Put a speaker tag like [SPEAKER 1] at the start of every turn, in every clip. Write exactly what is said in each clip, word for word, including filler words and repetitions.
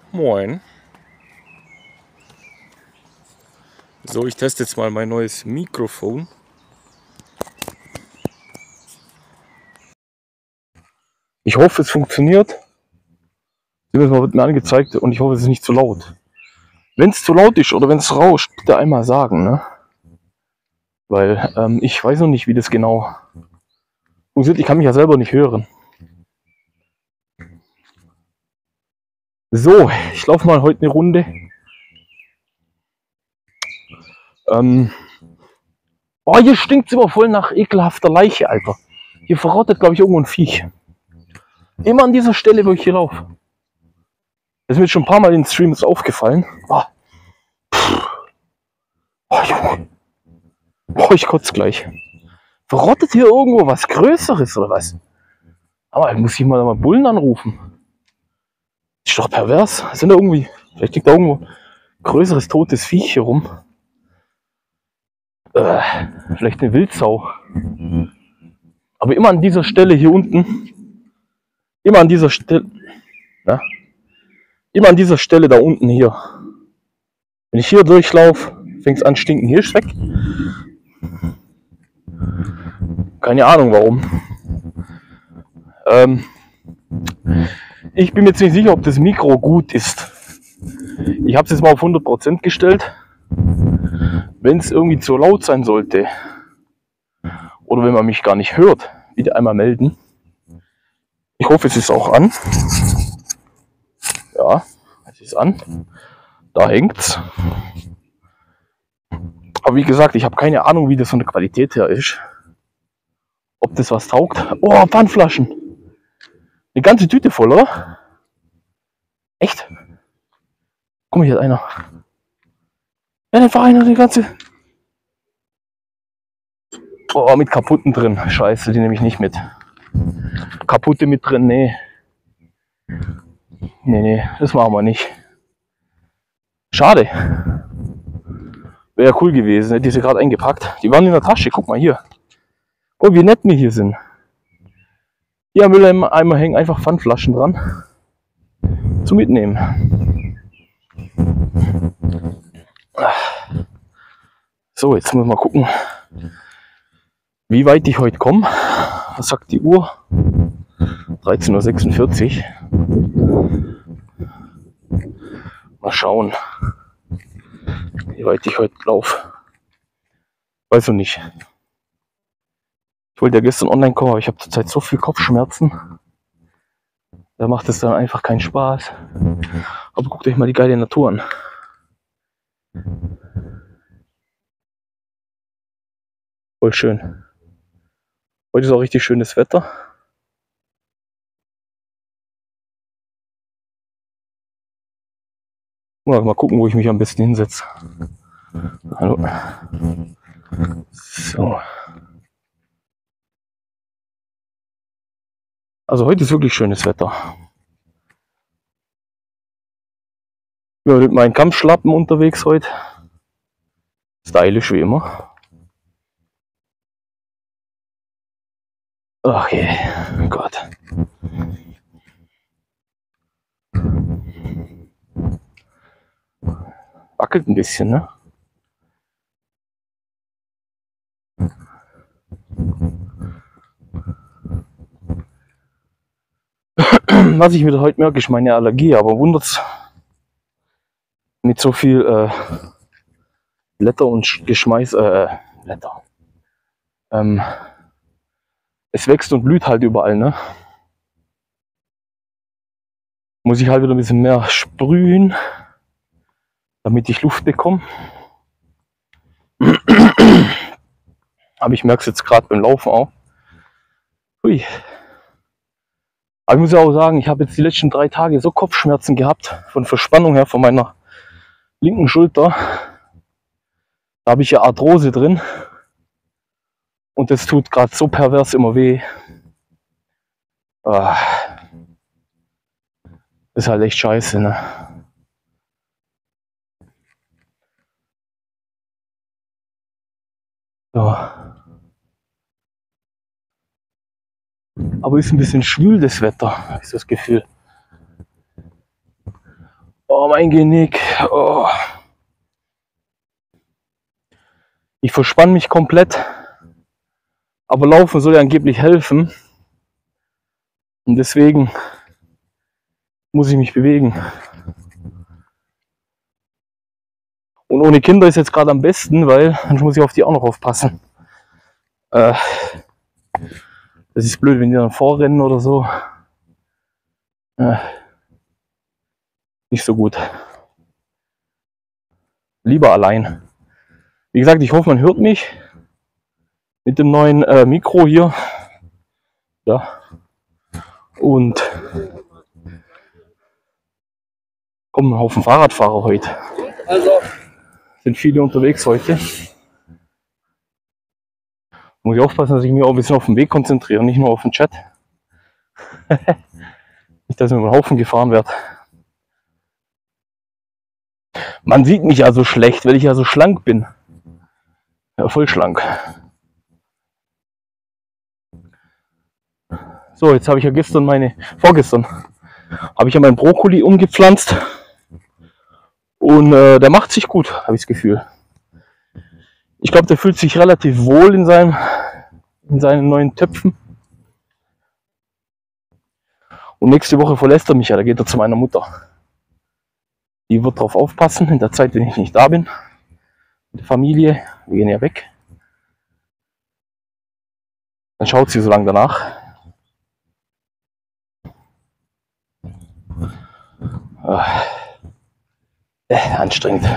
[SPEAKER 1] Moin. So, ich teste jetzt mal mein neues Mikrofon. Ich hoffe, es funktioniert. Das wird mir angezeigt und ich hoffe, es ist nicht zu laut. Wenn es zu laut ist oder wenn es rauscht, bitte einmal sagen, ne? Weil ähm, ich weiß noch nicht, wie das genau funktioniert. Ich kann mich ja selber nicht hören. So, ich laufe mal heute eine Runde. Ähm, oh, hier stinkt es immer voll nach ekelhafter Leiche, Alter. Hier verrottet, glaube ich, irgendwo ein Viech. Immer an dieser Stelle, wo ich hier laufe. Das ist mir schon ein paar Mal in den Streams aufgefallen. Oh, oh, Junge. Oh, ich kotze gleich. Verrottet hier irgendwo was Größeres oder was? Aber muss ich mal, mal Bullen anrufen. Ist doch pervers. Sind da irgendwie, vielleicht liegt da irgendwo größeres totes Viech hier rum. Äh, vielleicht eine Wildsau. Aber immer an dieser Stelle hier unten. Immer an dieser Stelle. Ja, immer an dieser Stelle da unten hier. Wenn ich hier durchlaufe, fängt es an stinken. Hier ist weg. Keine Ahnung warum. Ähm, ich bin mir jetzt nicht sicher, ob das Mikro gut ist. Ich habe es jetzt mal auf hundert Prozent gestellt. Wenn es irgendwie zu laut sein sollte oder wenn man mich gar nicht hört, bitte einmal melden. Ich hoffe, es ist auch an. Ja, es ist an. Da hängt's. Aber wie gesagt, ich habe keine Ahnung, wie das von der Qualität her ist. Ob das was taugt. Oh, Pfandflaschen. Eine ganze Tüte voll, oder? Echt? Guck mal, hier hat einer. Ja, einfach einer, die ganze. Oh, mit kaputten drin. Scheiße, die nehme ich nicht mit. Kaputte mit drin, nee. Nee, nee, das machen wir nicht. Schade. Wäre ja cool gewesen, hätte ich sie gerade eingepackt. Die waren in der Tasche, guck mal hier. Guck, wie nett wir hier sind. Hier am Mülleimer hängen einfach Pfandflaschen dran. Zum Mitnehmen. So, jetzt müssen wir mal gucken, wie weit ich heute komme. Was sagt die Uhr? dreizehn Uhr sechsundvierzig. Mal schauen, wie weit ich heute laufe. Weiß ich nicht. Ich wollte ja gestern online kommen, aber ich habe zurzeit so viel Kopfschmerzen. Da macht es dann einfach keinen Spaß. Aber guckt euch mal die geile Natur an. Voll schön. Heute ist auch richtig schönes Wetter. Mal gucken, wo ich mich am besten hinsetze. Hallo. So. Also heute ist wirklich schönes Wetter. Ich bin mit meinen Kampfschlappen unterwegs heute. Stylisch wie immer. Ach je, oh Gott. Wackelt ein bisschen, ne? Was ich wieder heute merke, ist meine Allergie, aber wundert's mit so viel äh, Blätter und Geschmeiß, äh, Blätter. Ähm, es wächst und blüht halt überall, ne? Muss ich halt wieder ein bisschen mehr sprühen, damit ich Luft bekomme. Aber ich merke es jetzt gerade beim Laufen auch. Hui. Aber ich muss ja auch sagen, ich habe jetzt die letzten drei Tage so Kopfschmerzen gehabt, von Verspannung her, von meiner linken Schulter. Da habe ich ja Arthrose drin. Und das tut gerade so pervers immer weh. Ah. Das ist halt echt scheiße, ne? So. Aber ist ein bisschen schwül das Wetter, habe ich das Gefühl. Oh, mein Genick. Oh. Ich verspanne mich komplett. Aber Laufen soll ja angeblich helfen. Und deswegen muss ich mich bewegen. Und ohne Kinder ist jetzt gerade am besten, weil dann muss ich auf die auch noch aufpassen. Äh, das ist blöd, wenn die dann vorrennen oder so. Äh, nicht so gut. Lieber allein. Wie gesagt, ich hoffe, man hört mich mit dem neuen äh, Mikro hier. Ja. Und kommen ein Haufen Fahrradfahrer heute. Also sind viele unterwegs heute. Muss ich aufpassen, dass ich mich auch ein bisschen auf den Weg konzentriere, nicht nur auf den Chat. Nicht, dass ich über den Haufen gefahren werde. Man sieht mich ja so schlecht, weil ich ja so schlank bin. Ja, voll schlank. So, jetzt habe ich ja gestern meine, vorgestern, habe ich ja meinen Brokkoli umgepflanzt. Und äh, der macht sich gut, habe ich das Gefühl. Ich glaube, der fühlt sich relativ wohl in, seinem, in seinen neuen Töpfen. Und nächste Woche verlässt er mich ja, da geht er zu meiner Mutter. Die wird darauf aufpassen, in der Zeit, wenn ich nicht da bin. Mit der Familie, wir gehen ja weg. Dann schaut sie so lange danach. Äh, anstrengend.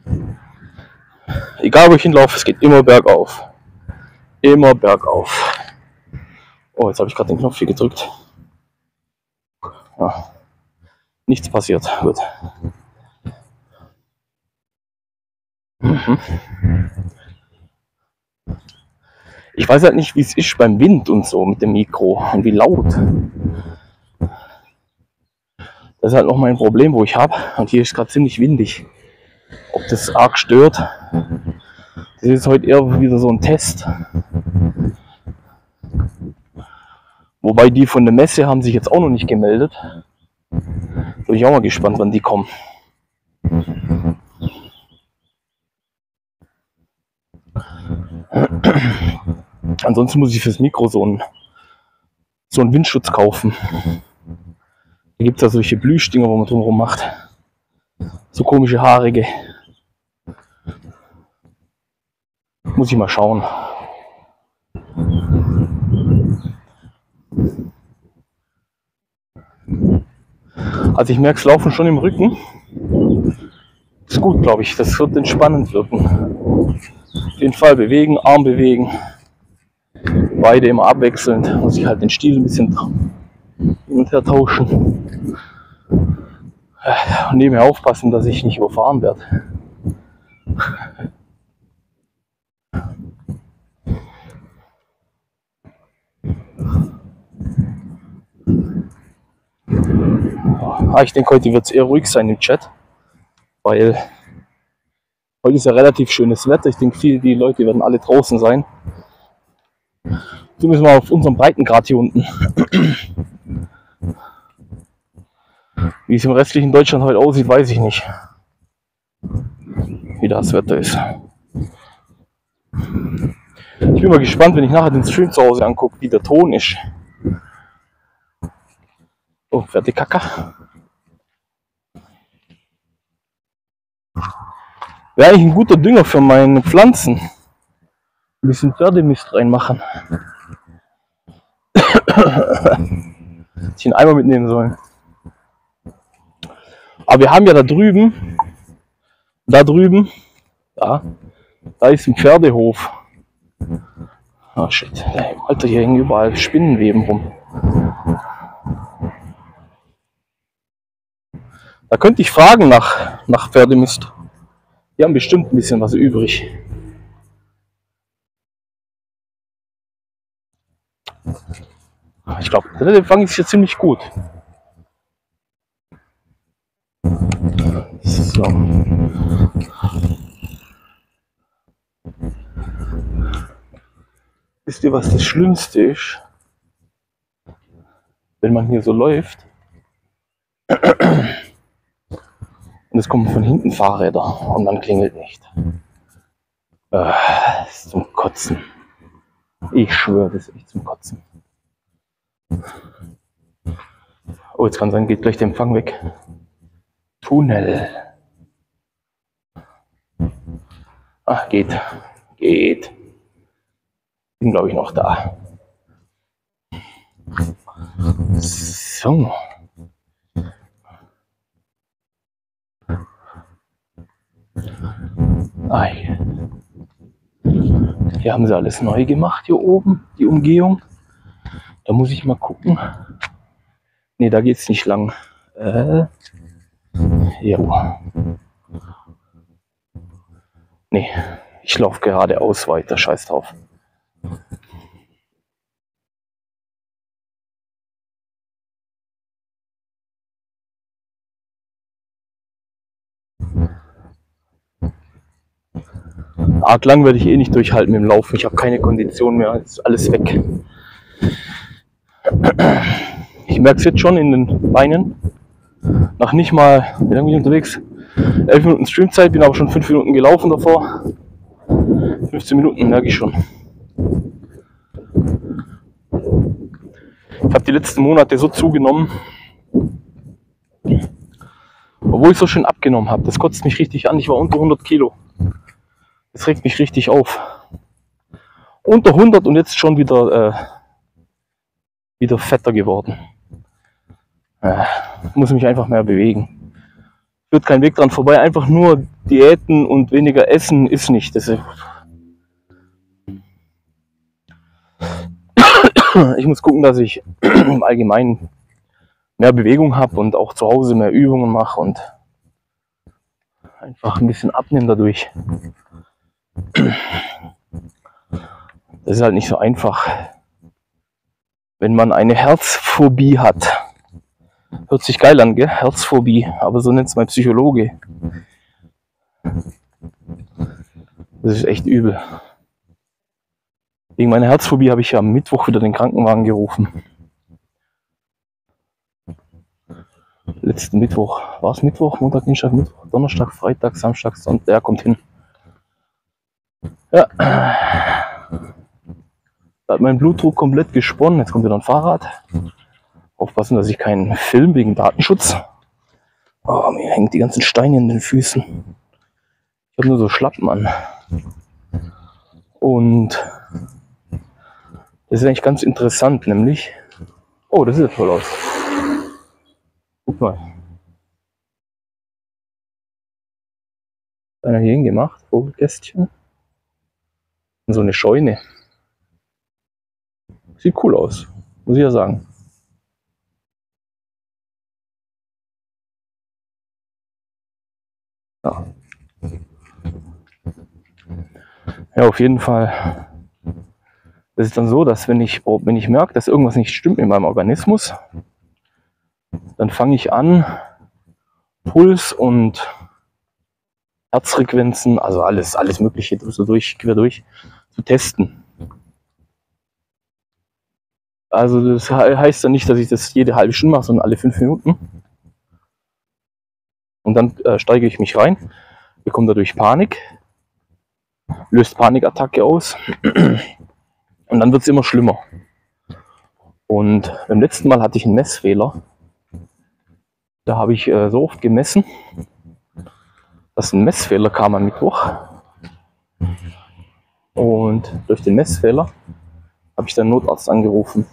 [SPEAKER 1] Egal wo ich hinlaufe, es geht immer bergauf. Immer bergauf. Oh, jetzt habe ich gerade den Knopf hier gedrückt. Ja. Nichts passiert. Gut. Mhm. Ich weiß halt nicht, wie es ist beim Wind und so mit dem Mikro und wie laut. Das ist halt noch mein Problem, wo ich habe. Und hier ist gerade ziemlich windig. Ob das arg stört. Das ist heute eher wieder so ein Test. Wobei die von der Messe haben sich jetzt auch noch nicht gemeldet. Da bin ich auch mal gespannt, wann die kommen. Ansonsten muss ich fürs Mikro so einen, so einen Windschutz kaufen. Da gibt es ja solche Plüschdinger, wo man drumherum macht. So komische haarige. Muss ich mal schauen. Also ich merke es Laufen schon im Rücken. Ist gut, glaube ich. Das wird entspannend wirken. Auf jeden Fall bewegen, Arm bewegen. Beide immer abwechselnd. Muss ich halt den Stiel ein bisschen hin und her tauschen. Und nebenher aufpassen, dass ich nicht überfahren werde. Ah, ich denke, heute wird es eher ruhig sein im Chat, weil heute ist ja relativ schönes Wetter. Ich denke, viele die Leute werden alle draußen sein. So müssen wir auf unserem Breitengrad hier unten. Wie es im restlichen Deutschland heute aussieht, weiß ich nicht. Wie das Wetter ist. Ich bin mal gespannt, wenn ich nachher den Stream zu Hause angucke, wie der Ton ist. Oh, fertig Kacke. Wäre eigentlich ein guter Dünger für meine Pflanzen. Ein bisschen Pferdemist reinmachen. Hätte ich einen Eimer mitnehmen sollen. Aber wir haben ja da drüben, da drüben, da, da ist ein Pferdehof. Ah, shit. Alter, hier hängen überall Spinnenweben rum. Da könnte ich fragen nach, nach Pferdemist. Die haben bestimmt ein bisschen was übrig. Ich glaube, der Empfang ist hier ziemlich gut. So. Wisst ihr, was das Schlimmste ist? Wenn man hier so läuft. Und es kommen von hinten Fahrräder und man klingelt nicht. Äh, das ist zum Kotzen. Ich schwöre, das ist echt zum Kotzen. Oh, jetzt kann sein, geht gleich der Empfang weg. Tunnel. Ach, geht. Geht. Bin, glaube ich, noch da. So. Ei. Hier haben sie alles neu gemacht, hier oben, die Umgehung. Da muss ich mal gucken. Ne, da geht es nicht lang. Äh, ja. Ne, ich laufe geradeaus weiter, scheiß drauf. Arg lang werde ich eh nicht durchhalten mit dem Laufen. Ich habe keine Kondition mehr, ist alles weg. Ich merke es jetzt schon in den Beinen. Nach nicht mal, wie lange bin ich unterwegs? elf Minuten Streamzeit, bin aber schon fünf Minuten gelaufen davor. fünfzehn Minuten merke ich schon. Ich habe die letzten Monate so zugenommen, obwohl ich so schön abgenommen habe. Das kotzt mich richtig an. Ich war unter hundert Kilo. Das regt mich richtig auf. Unter hundert und jetzt schon wieder, äh, wieder fetter geworden. Äh, muss mich einfach mehr bewegen. Führt kein Weg dran vorbei. Einfach nur Diäten und weniger Essen ist nicht. Das ist ich muss gucken, dass ich im Allgemeinen mehr Bewegung habe und auch zu Hause mehr Übungen mache und einfach ein bisschen abnehme dadurch. Das ist halt nicht so einfach, wenn man eine Herzphobie hat. Hört sich geil an, gell? Herzphobie, aber so nennt es mein Psychologe. Das ist echt übel. Wegen meiner Herzphobie habe ich ja am Mittwoch wieder den Krankenwagen gerufen. Letzten Mittwoch. War es Mittwoch, Montag, Dienstag, Mittwoch, Donnerstag, Freitag, Samstag, Sonntag. Der kommt hin. Ja. Da hat mein Blutdruck komplett gesponnen. Jetzt kommt wieder ein Fahrrad. Aufpassen, dass ich keinen film wegen Datenschutz. Oh, mir hängen die ganzen Steine in den Füßen. Ich habe nur so Schlappen an. Und das ist eigentlich ganz interessant, nämlich. Oh, das sieht ja toll aus. Guck mal. Einer hier hingemacht, Vogelkästchen. Und so eine Scheune. Sieht cool aus, muss ich ja sagen. Ja. Ja, auf jeden Fall. Das ist dann so, dass wenn ich, wenn ich merke, dass irgendwas nicht stimmt mit meinem Organismus, dann fange ich an, Puls und Herzfrequenzen, also alles, alles Mögliche so durch, quer durch, zu testen. Also das heißt dann nicht, dass ich das jede halbe Stunde mache, sondern alle fünf Minuten. Und dann äh, steige ich mich rein, bekomme dadurch Panik, löst Panikattacke aus und dann wird es immer schlimmer. Und beim letzten Mal hatte ich einen Messfehler. Da habe ich äh, so oft gemessen, dass ein Messfehler kam am Mittwoch. Und durch den Messfehler habe ich dann Notarzt angerufen.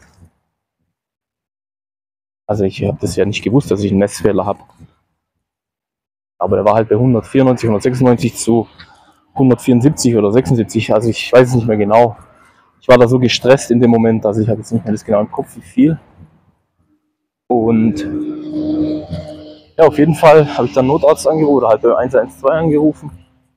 [SPEAKER 1] Also ich habe das ja nicht gewusst, dass ich einen Messfehler habe. Aber der war halt bei hundertvierundneunzig, hundertsechsundneunzig zu hundertvierundsiebzig oder sechsundsiebzig. Also ich weiß es nicht mehr genau. Ich war da so gestresst in dem Moment, also ich habe jetzt nicht mehr das genau im Kopf, wie viel. Und ja, auf jeden Fall habe ich dann Notarzt angerufen oder halt bei eins eins zwei angerufen.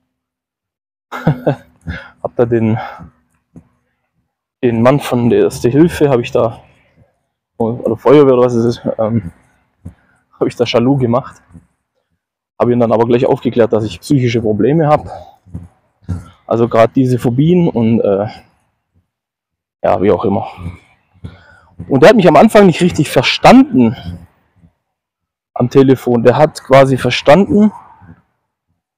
[SPEAKER 1] Hab da den, den Mann von der Erste Hilfe, habe ich da, oder Feuerwehr oder was es ist, ähm, habe ich da Jaloux gemacht. Habe ihn dann aber gleich aufgeklärt, dass ich psychische Probleme habe. Also gerade diese Phobien und äh, ja, wie auch immer. Und der hat mich am Anfang nicht richtig verstanden am Telefon. Der hat quasi verstanden,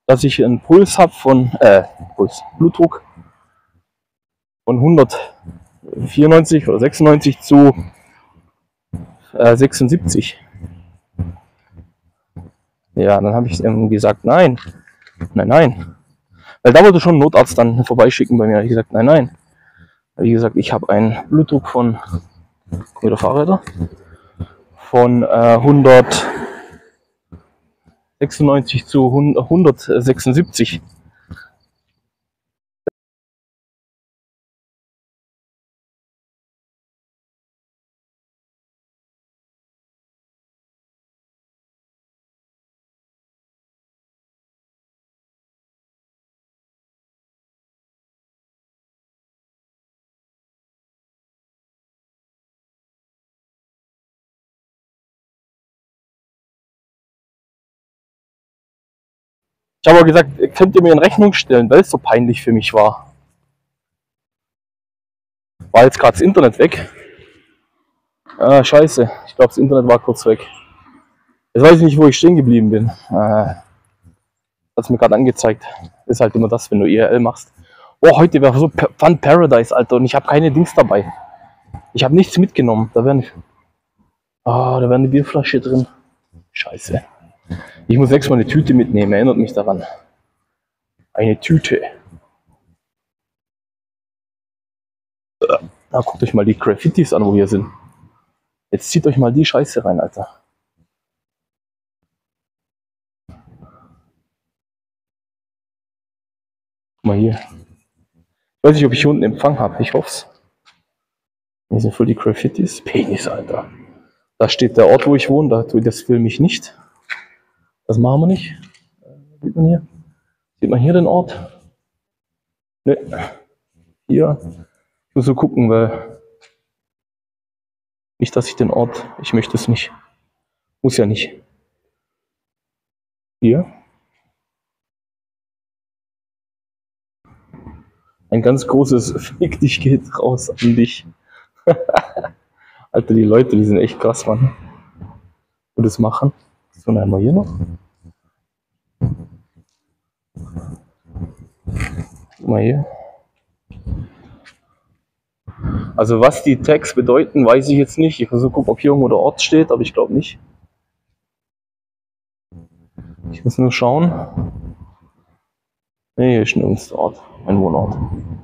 [SPEAKER 1] dass ich einen Puls habe von, äh, Puls, Blutdruck von hundertvierundneunzig oder sechsundneunzig zu äh, sechsundsiebzig. Ja, dann habe ich ihm gesagt, nein, nein, nein. Weil da wollte schon ein Notarzt dann vorbeischicken bei mir. Ich gesagt, nein, nein. Wie gesagt, ich habe einen Blutdruck von, wieder Fahrräder, von äh, hundertsechsundneunzig zu hundertsechsundsiebzig. Ich habe aber gesagt, könnt ihr mir in Rechnung stellen, weil es so peinlich für mich war. War jetzt gerade das Internet weg. Ah, scheiße, ich glaube das Internet war kurz weg. Jetzt weiß ich nicht, wo ich stehen geblieben bin. Äh, hat es mir gerade angezeigt. Ist halt immer das, wenn du I R L machst. Oh, heute wäre so Fun Paradise, Alter, und ich habe keine Dings dabei. Ich habe nichts mitgenommen. Da wäre oh, da wäre eine Bierflasche drin. Scheiße. Ich muss nächstes Mal eine Tüte mitnehmen, erinnert mich daran. Eine Tüte. Na, guckt euch mal die Graffitis an, wo wir sind. Jetzt zieht euch mal die Scheiße rein, Alter. Guck mal hier. Ich weiß nicht, ob ich hier unten Empfang habe. Ich hoffe es. Hier sind voll die Graffitis. Penis, Alter. Da steht der Ort, wo ich wohne. Das filme ich nicht. Das machen wir nicht. Sieht man hier? Sieht man hier den Ort? Ne. Hier. Ich muss so gucken, weil nicht, dass ich den Ort, ich möchte es nicht. Muss ja nicht. Hier. Ein ganz großes Fick dich geht raus an dich. Alter, die Leute, die sind echt krass, Mann. Und das machen. So, dann haben wir hier noch. Guck mal hier. Also was die Tags bedeuten, weiß ich jetzt nicht. Ich versuche gucken, ob hier irgendwo der Ort steht, aber ich glaube nicht. Ich muss nur schauen. Ne, hier ist nirgends der Ort, mein Wohnort.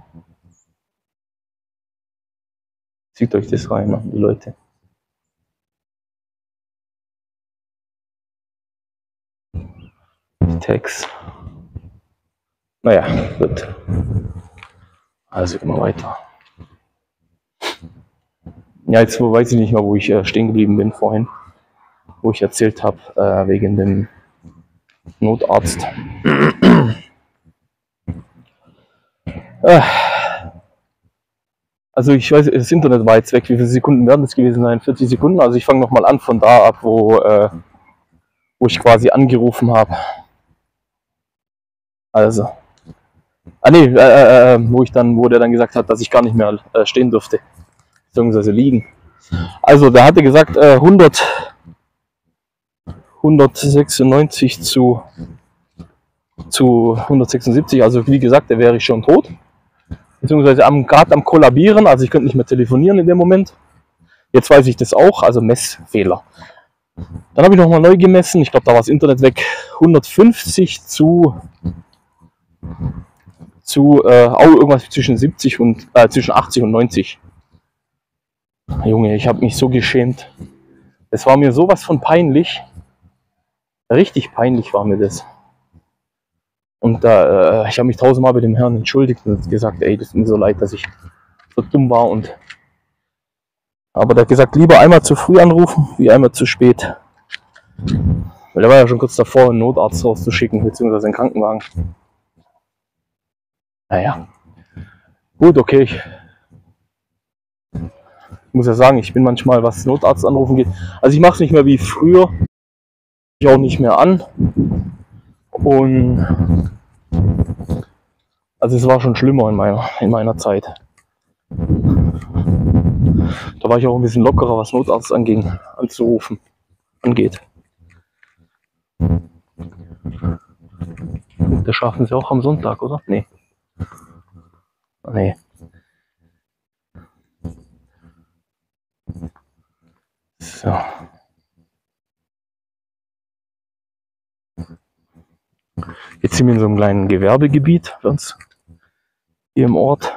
[SPEAKER 1] Zieht euch das rein, die Leute. Die Tags. Naja, gut. Also gehen wir weiter. Ja, jetzt weiß ich nicht mehr, wo ich äh, stehen geblieben bin vorhin. Wo ich erzählt habe, äh, wegen dem Notarzt. äh. Also ich weiß, das Internet war jetzt weg. Wie viele Sekunden werden das gewesen sein? vierzig Sekunden. Also ich fange nochmal an von da ab, wo, äh, wo ich quasi angerufen habe. Also. Ah ne, äh, äh, wo ich dann, wo der dann gesagt hat, dass ich gar nicht mehr äh, stehen durfte. Beziehungsweise liegen. Also der hatte gesagt, äh, hundert, hundertsechsundneunzig zu, zu hundertsechsundsiebzig. Also wie gesagt, der wäre ich schon tot. Beziehungsweise am, gerade am Kollabieren, also ich könnte nicht mehr telefonieren in dem Moment. Jetzt weiß ich das auch, also Messfehler. Dann habe ich nochmal neu gemessen, ich glaube, da war das Internet weg. hundertfünfzig zu, zu äh, auch irgendwas zwischen siebzig und äh, zwischen achtzig und neunzig. Junge, ich habe mich so geschämt. Es war mir sowas von peinlich. Richtig peinlich war mir das. Und äh, ich habe mich tausendmal bei dem Herrn entschuldigt und gesagt, ey, das tut mir so leid, dass ich so dumm war. Und aber der hat gesagt, lieber einmal zu früh anrufen, wie einmal zu spät. Weil der war ja schon kurz davor, einen Notarzt rauszuschicken, beziehungsweise einen Krankenwagen. Naja. Gut, okay. Ich muss ja sagen, ich bin manchmal, was Notarzt anrufen geht. Also ich mache es nicht mehr wie früher. Ich auch nicht mehr an. Und also es war schon schlimmer in meiner, in meiner Zeit. Da war ich auch ein bisschen lockerer, was Notarzt anging, anzurufen, angeht. Das schaffen sie auch am Sonntag, oder? Nee. Nee. So. Jetzt sind wir in so einem kleinen Gewerbegebiet bei uns hier im Ort.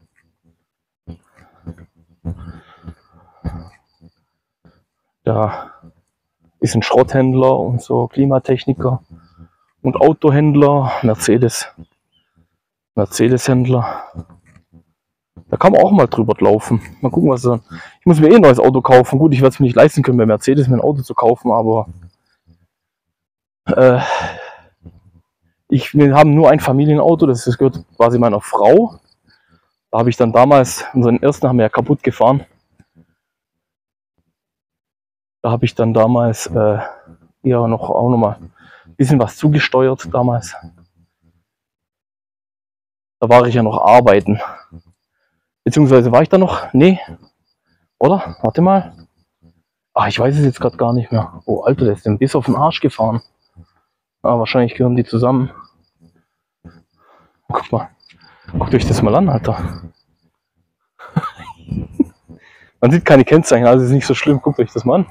[SPEAKER 1] Da ist ein Schrotthändler und so Klimatechniker und Autohändler, Mercedes, Mercedes-Händler. Da kann man auch mal drüber laufen. Mal gucken, was dann. Ich muss mir eh ein neues Auto kaufen. Gut, ich werde es mir nicht leisten können, bei Mercedes mir ein Auto zu kaufen, aber äh, ich, wir haben nur ein Familienauto, das, das gehört quasi meiner Frau. Da habe ich dann damals, unseren ersten haben wir ja kaputt gefahren. Da habe ich dann damals äh, ja noch auch noch mal ein bisschen was zugesteuert damals. Da war ich ja noch arbeiten. Beziehungsweise war ich da noch? Nee. Oder? Warte mal. Ach, ich weiß es jetzt gerade gar nicht mehr. Oh, Alter, der ist denn bis auf den Arsch gefahren. Ah, wahrscheinlich gehören die zusammen. Guck mal. Guckt euch das mal an, Alter. Man sieht keine Kennzeichen, also ist nicht so schlimm. Guckt euch das mal an.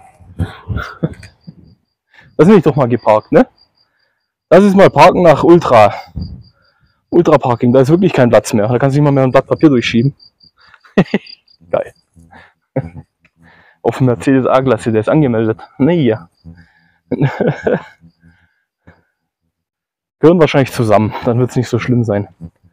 [SPEAKER 1] Da bin ich doch mal geparkt, ne? Das ist mal Parken nach Ultra. Ultra Parking, da ist wirklich kein Platz mehr. Da kannst du nicht mal mehr ein Blatt Papier durchschieben. Geil. Auf dem Mercedes A-Klasse, der ist angemeldet. Nee, ja. Gehören wahrscheinlich zusammen, dann wird es nicht so schlimm sein.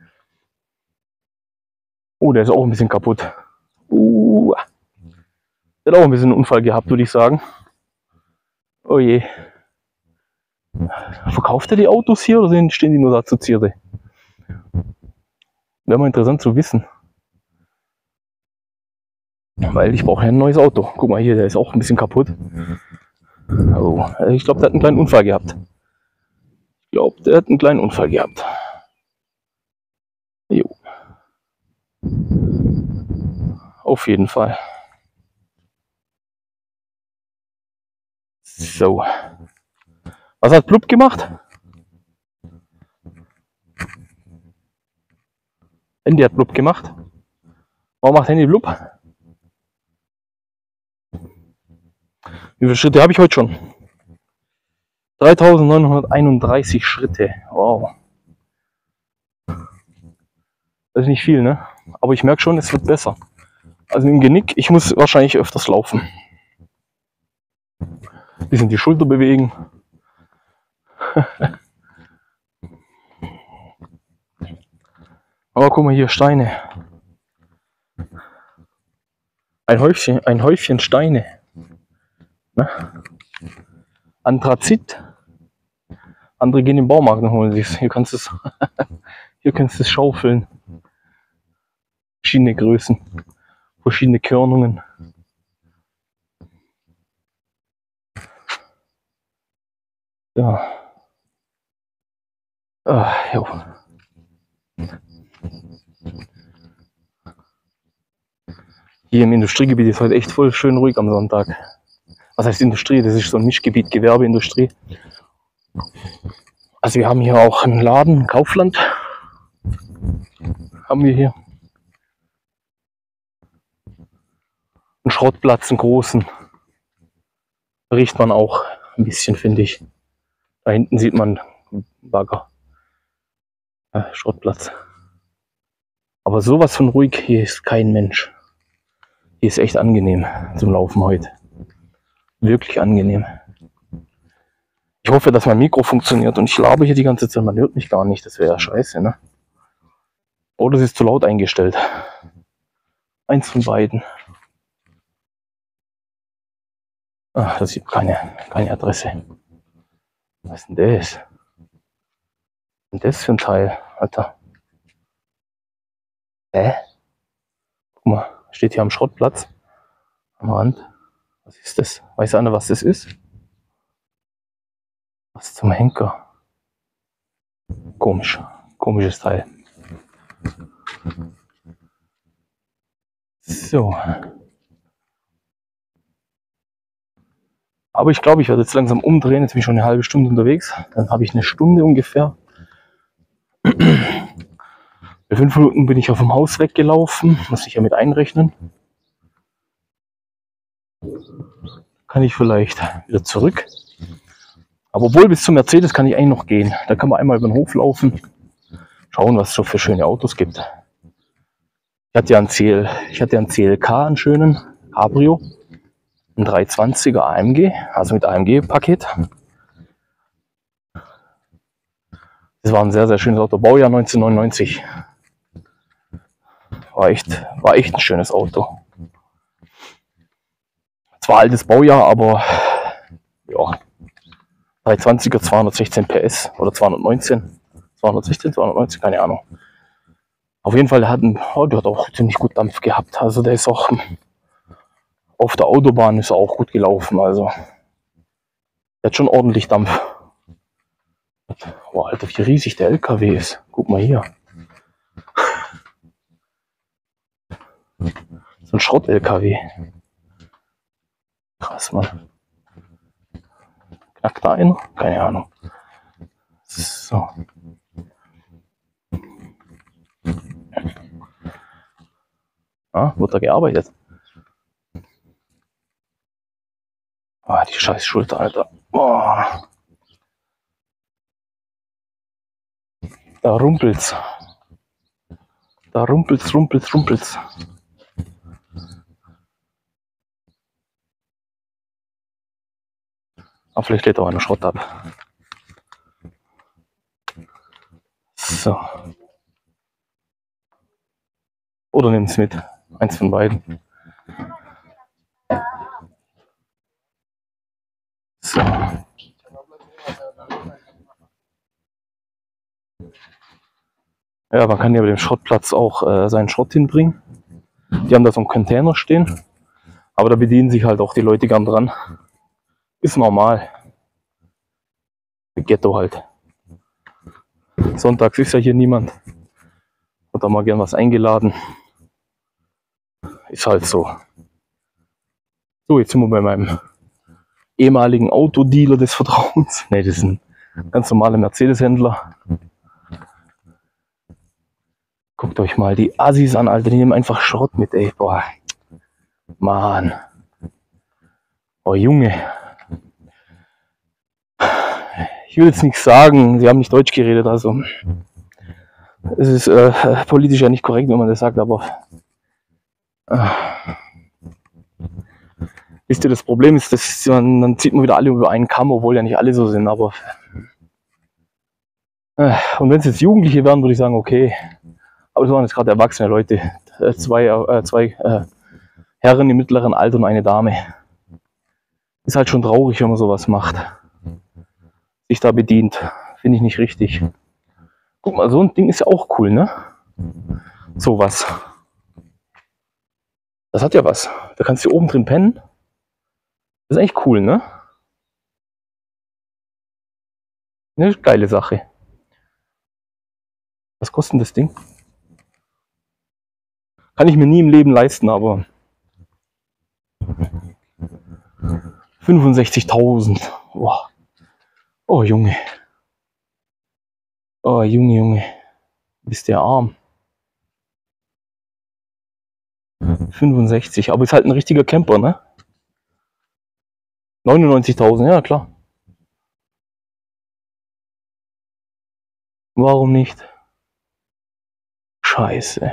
[SPEAKER 1] Oh, der ist auch ein bisschen kaputt. Uh, der hat auch ein bisschen einen Unfall gehabt, würde ich sagen. Oh je. Verkauft er die Autos hier oder stehen die nur da zu Zierde? Wäre mal interessant zu wissen. Weil ich brauche ja ein neues Auto. Guck mal hier, der ist auch ein bisschen kaputt. Oh, ich glaube, der hat einen kleinen Unfall gehabt. Ich glaube, der hat einen kleinen Unfall gehabt. Jo. Auf jeden Fall. So. Was hat Blub gemacht? Handy hat Blub gemacht. Warum macht Handy Blub? Wie viele Schritte habe ich heute schon? dreitausendneunhunderteinunddreißig Schritte. Wow. Das ist nicht viel, ne? Aber ich merke schon, es wird besser. Also im Genick, ich muss wahrscheinlich öfters laufen. Ein bisschen die Schulter bewegen. Aber guck mal hier, Steine. Ein Häufchen, ein Häufchen Steine. Ne? Anthrazit. Andere gehen in den Baumarkt und holen sich. Hier kannst du es, hier kannst du es schaufeln. Verschiedene Größen, verschiedene Körnungen. Ja. Ah, jo. Hier im Industriegebiet ist heute echt voll schön ruhig am Sonntag. Was heißt Industrie? Das ist so ein Mischgebiet, Gewerbeindustrie. Also wir haben hier auch einen Laden, Kaufland. Haben wir hier. Einen Schrottplatz, einen großen. Da riecht man auch ein bisschen, finde ich. Da hinten sieht man Bagger. Ja, Schrottplatz. Aber sowas von ruhig, hier ist kein Mensch. Hier ist echt angenehm zum Laufen heute. Wirklich angenehm. Ich hoffe, dass mein Mikro funktioniert und ich labe hier die ganze Zeit. Man hört mich gar nicht, das wäre ja scheiße, ne? Oder es ist zu laut eingestellt. Eins von beiden. Ach, das sieht keine, keine Adresse. Was ist denn das? Was ist denn das für ein Teil, Alter? Hä? Guck mal, steht hier am Schrottplatz. Am Rand. Was ist das? Weiß einer, was das ist? Was zum Henker? Komisch. Komisches Teil. So. Aber ich glaube, ich werde jetzt langsam umdrehen. Jetzt bin ich schon eine halbe Stunde unterwegs. Dann habe ich eine Stunde ungefähr Bei fünf Minuten bin ich auf dem Haus weggelaufen, muss ich ja mit einrechnen. Kann ich vielleicht wieder zurück. Aber obwohl bis zum Mercedes kann ich eigentlich noch gehen. Da kann man einmal über den Hof laufen, schauen, was es so für schöne Autos gibt. Ich hatte ja einen, C L, ich hatte ja einen C L K, einen schönen Cabrio, ein dreihundertzwanziger A M G, also mit A M G-Paket. Das war ein sehr, sehr schönes Auto, Baujahr neunzehnhundertneunundneunzig. War echt, war echt ein schönes Auto. Zwar altes Baujahr, aber ja, dreihundertzwanziger, zweihundertsechzehn P S oder zweihundertneunzehn, zweihundertsechzehn, zweihundertneunzehn, keine Ahnung. Auf jeden Fall, der hat, einen, oh, der hat auch ziemlich gut Dampf gehabt. Also der ist auch auf der Autobahn ist er auch gut gelaufen. Also der hat schon ordentlich Dampf. Oh, Alter, wie riesig der L K W ist. Guck mal hier. So ein Schrott-L K W. Krass, Mann. Knackt da einer? Keine Ahnung. So. Ah, wird da gearbeitet? Ah, die scheiß Schulter, Alter. Oh. Da rumpelt's. Da rumpelt's, rumpelt's, rumpelt's. Aber vielleicht lädt auch einer Schrott ab. So. Oder nimm's mit. Eins von beiden. So. Ja, man kann ja bei dem Schrottplatz auch äh, seinen Schrott hinbringen. Die haben da so einen Container stehen. Aber da bedienen sich halt auch die Leute gern dran. Ist normal. Ghetto halt. Sonntags ist ja hier niemand. Hat da mal gern was eingeladen. Ist halt so. So, jetzt sind wir bei meinem ehemaligen Autodealer des Vertrauens. Ne, das ist ein ganz normaler Mercedes-Händler. Guckt euch mal die Assis an, Alter. Die nehmen einfach Schrott mit, ey. Boah. Mann. Oh, Junge. Ich will jetzt nichts sagen. Sie haben nicht Deutsch geredet, also. Es ist äh, politisch ja nicht korrekt, wenn man das sagt, aber. Äh, wisst ihr, das Problem ist, dass man, dann zieht man wieder alle über einen Kamm, obwohl ja nicht alle so sind, aber. Äh, und wenn es jetzt Jugendliche wären, würde ich sagen, okay. Aber es waren jetzt gerade erwachsene Leute. Äh, zwei äh, zwei äh, Herren im mittleren Alter und eine Dame. Ist halt schon traurig, wenn man sowas macht. Sich da bedient. Finde ich nicht richtig. Guck mal, so ein Ding ist ja auch cool, ne? Sowas. Das hat ja was. Da kannst du oben drin pennen. Das ist echt cool, ne? Eine geile Sache. Was kostet denn das Ding? Kann ich mir nie im Leben leisten, aber fünfundsechzigtausend. Boah. Oh Junge. Oh Junge, Junge. Bist der arm. fünfundsechzig, aber ist halt ein richtiger Camper, ne? neunundneunzigtausend, ja klar. Warum nicht? Scheiße.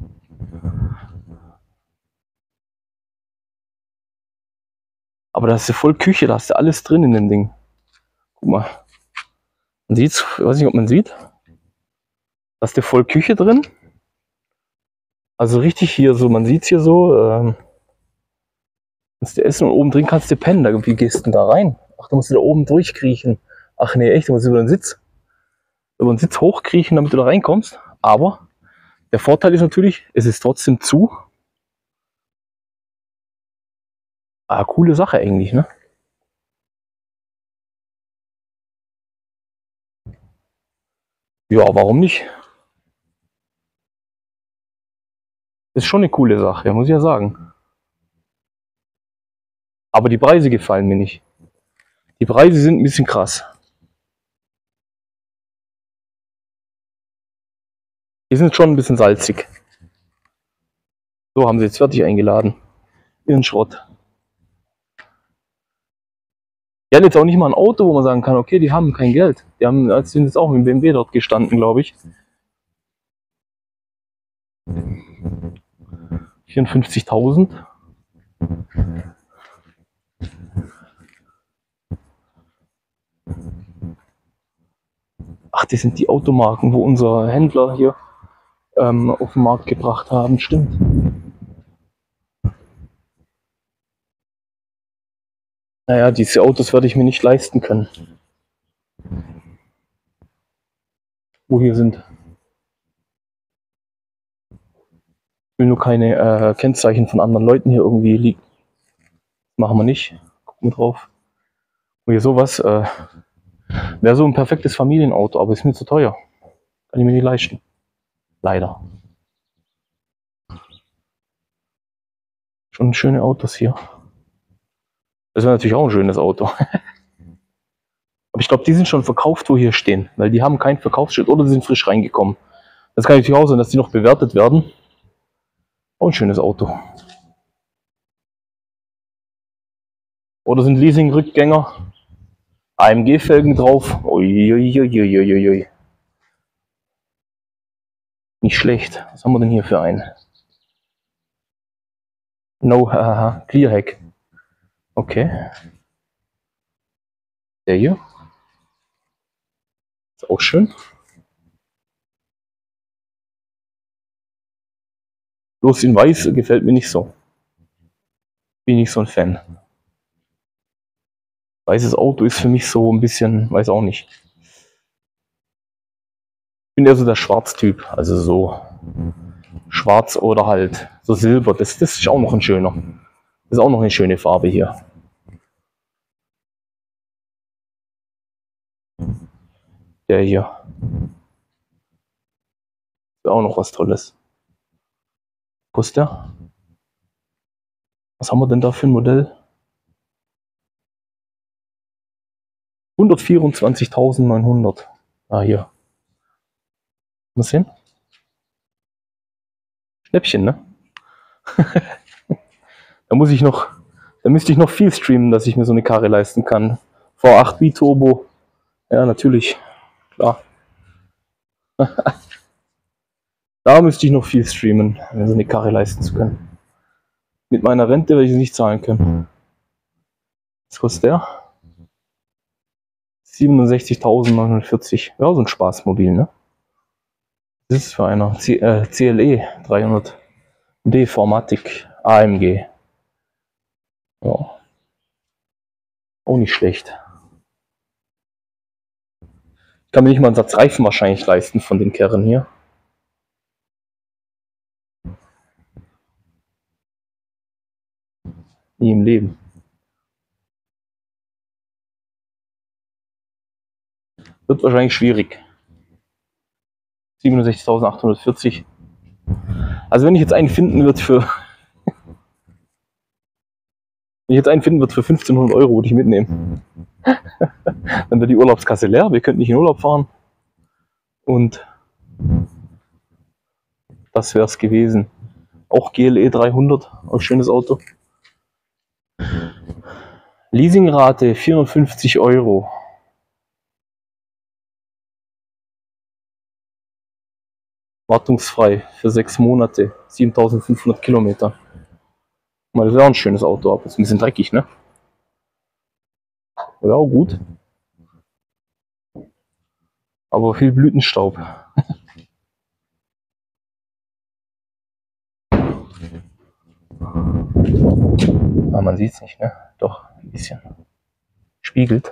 [SPEAKER 1] Aber da hast du voll Küche, da hast du alles drin in dem Ding. Guck mal. Man sieht's, ich weiß nicht, ob man sieht. Da hast du voll Küche drin. Also richtig hier so, man sieht's hier so. Ähm, kannst du essen und oben drin kannst du pennen. Da, wie gehst du denn da rein? Ach, da musst du da oben durchkriechen. Ach nee, echt, du musst über den Sitz. Über den Sitz hochkriechen, damit du da reinkommst. Aber der Vorteil ist natürlich, es ist trotzdem zu. Ah, coole Sache eigentlich, ne? Ja, warum nicht? Ist schon eine coole Sache, muss ich ja sagen. Aber die Preise gefallen mir nicht. Die Preise sind ein bisschen krass. Die sind schon ein bisschen salzig. So, haben sie jetzt fertig eingeladen. Ihren Schrott. Die haben jetzt auch nicht mal ein Auto, wo man sagen kann, okay, die haben kein Geld. Die haben, sind jetzt auch mit dem B M W dort gestanden, glaube ich. vierundfünfzigtausend. Ach, das sind die Automarken, wo unser Händler hier ähm, auf den Markt gebracht haben. Stimmt. Naja, diese Autos werde ich mir nicht leisten können. Wo hier sind. Ich will nur keine äh, Kennzeichen von anderen Leuten hier irgendwie liegen. Machen wir nicht. Gucken wir drauf. Und hier sowas äh, wäre so ein perfektes Familienauto, aber ist mir zu teuer. Kann ich mir nicht leisten. Leider. Schon schöne Autos hier. Das wäre natürlich auch ein schönes Auto. Aber ich glaube, die sind schon verkauft, wo hier stehen. Weil die haben kein Verkaufsschild oder die sind frisch reingekommen. Das kann natürlich auch sein, dass die noch bewertet werden. Auch ein schönes Auto. Oder sind Leasing-Rückgänger. A M G-Felgen drauf. Uiuiuiuiui. Nicht schlecht. Was haben wir denn hier für einen? No, haha, Clearhack. Okay. Der hier. Ist auch schön. Bloß in weiß gefällt mir nicht so. Bin nicht so ein Fan. Weißes Auto ist für mich so ein bisschen, weiß auch nicht. Ich bin eher so der Schwarztyp. Also so schwarz oder halt so silber. Das, das ist auch noch ein schöner. Das ist auch noch eine schöne Farbe hier. Der hier. Ist auch noch was Tolles. Kostet der? Was haben wir denn da für ein Modell? hundertvierundzwanzigtausendneunhundert. Ah, hier. Mal sehen. Schnäppchen, ne? Da muss ich noch, da müsste ich noch viel streamen, dass ich mir so eine Karre leisten kann. V acht Biturbo. Ja, natürlich. Klar. Da müsste ich noch viel streamen, um so eine Karre leisten zu können. Mit meiner Rente werde ich sie nicht zahlen können. Was kostet der? siebenundsechzigtausendneunhundertvierzig. Ja, so ein Spaßmobil, ne? Das ist für einer C äh, C L E dreihundert D Formatic A M G. Ja. Auch nicht schlecht. Ich kann mir nicht mal einen Satz Reifen wahrscheinlich leisten von den Kerren hier. Nie im Leben. Wird wahrscheinlich schwierig. siebenundsechzigtausendachthundertvierzig. Also wenn ich jetzt einen finden wird für wenn ich jetzt einen finden wird für fünfzehnhundert Euro, würde ich mitnehmen. Dann wird die Urlaubskasse leer, wir könnten nicht in Urlaub fahren. Und das wäre es gewesen. Auch G L E dreihundert, auch schönes Auto. Leasingrate vierhundertfünfzig Euro. Wartungsfrei für sechs Monate, siebentausendfünfhundert Kilometer. Mal, das wäre auch ein schönes Auto, aber ist ein bisschen dreckig, ne? Wäre auch gut. Aber viel Blütenstaub. Ah, man sieht es nicht, ne? Doch, ein bisschen. Spiegelt.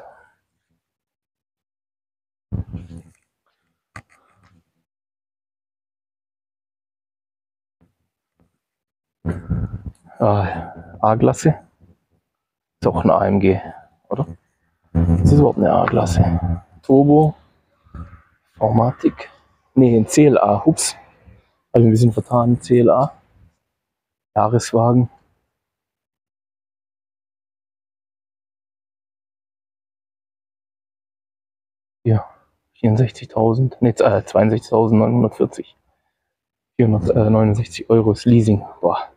[SPEAKER 1] Ah, A-Klasse. Ist auch eine A M G, oder? Das ist überhaupt eine A-Klasse. Turbo. Formatic. Ne, ein C L A. Ups. Habe ich ein bisschen vertan. C L A. Jahreswagen. Hier. vierundsechzigtausend. Ne, äh, zweiundsechzigtausendneunhundertvierzig. vierhundertneunundsechzig Euro ist Leasing. Boah.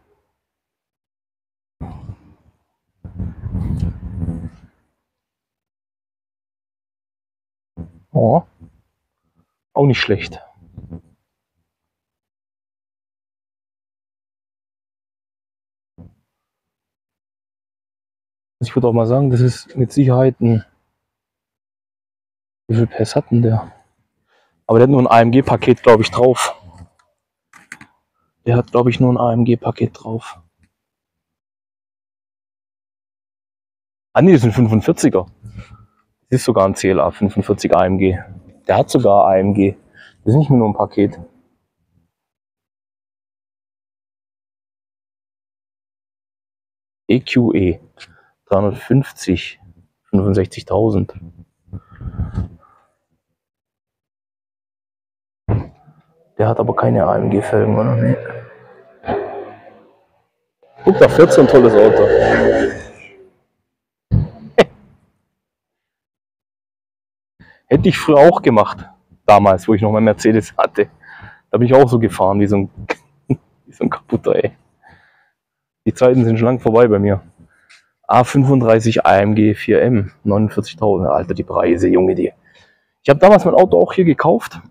[SPEAKER 1] Oh. Auch nicht schlecht. Ich würde auch mal sagen, das ist mit Sicherheit ein... Wie viel P S hat denn der? Aber der hat nur ein A M G-Paket, glaube ich, drauf. Der hat, glaube ich, nur ein A M G-Paket drauf. Ah ne, das ist ein fünfundvierziger. Das ist sogar ein C L A fünfundvierzig A M G. Der hat sogar A M G. Das ist nicht mehr nur ein Paket. E Q E dreihundertfünfzig, fünfundsechzigtausend. Der hat aber keine A M G-Felgen, oder? Nee. Guck, da fährt so ein tolles Auto. Hätte ich früher auch gemacht. Damals, wo ich noch mal Mercedes hatte. Da bin ich auch so gefahren, wie so ein, wie so ein kaputter, ey. Die Zeiten sind schon lang vorbei bei mir. A fünfunddreißig A M G vier M, neunundvierzigtausend. Alter, die Preise, Junge, die. Ich habe damals mein Auto auch hier gekauft.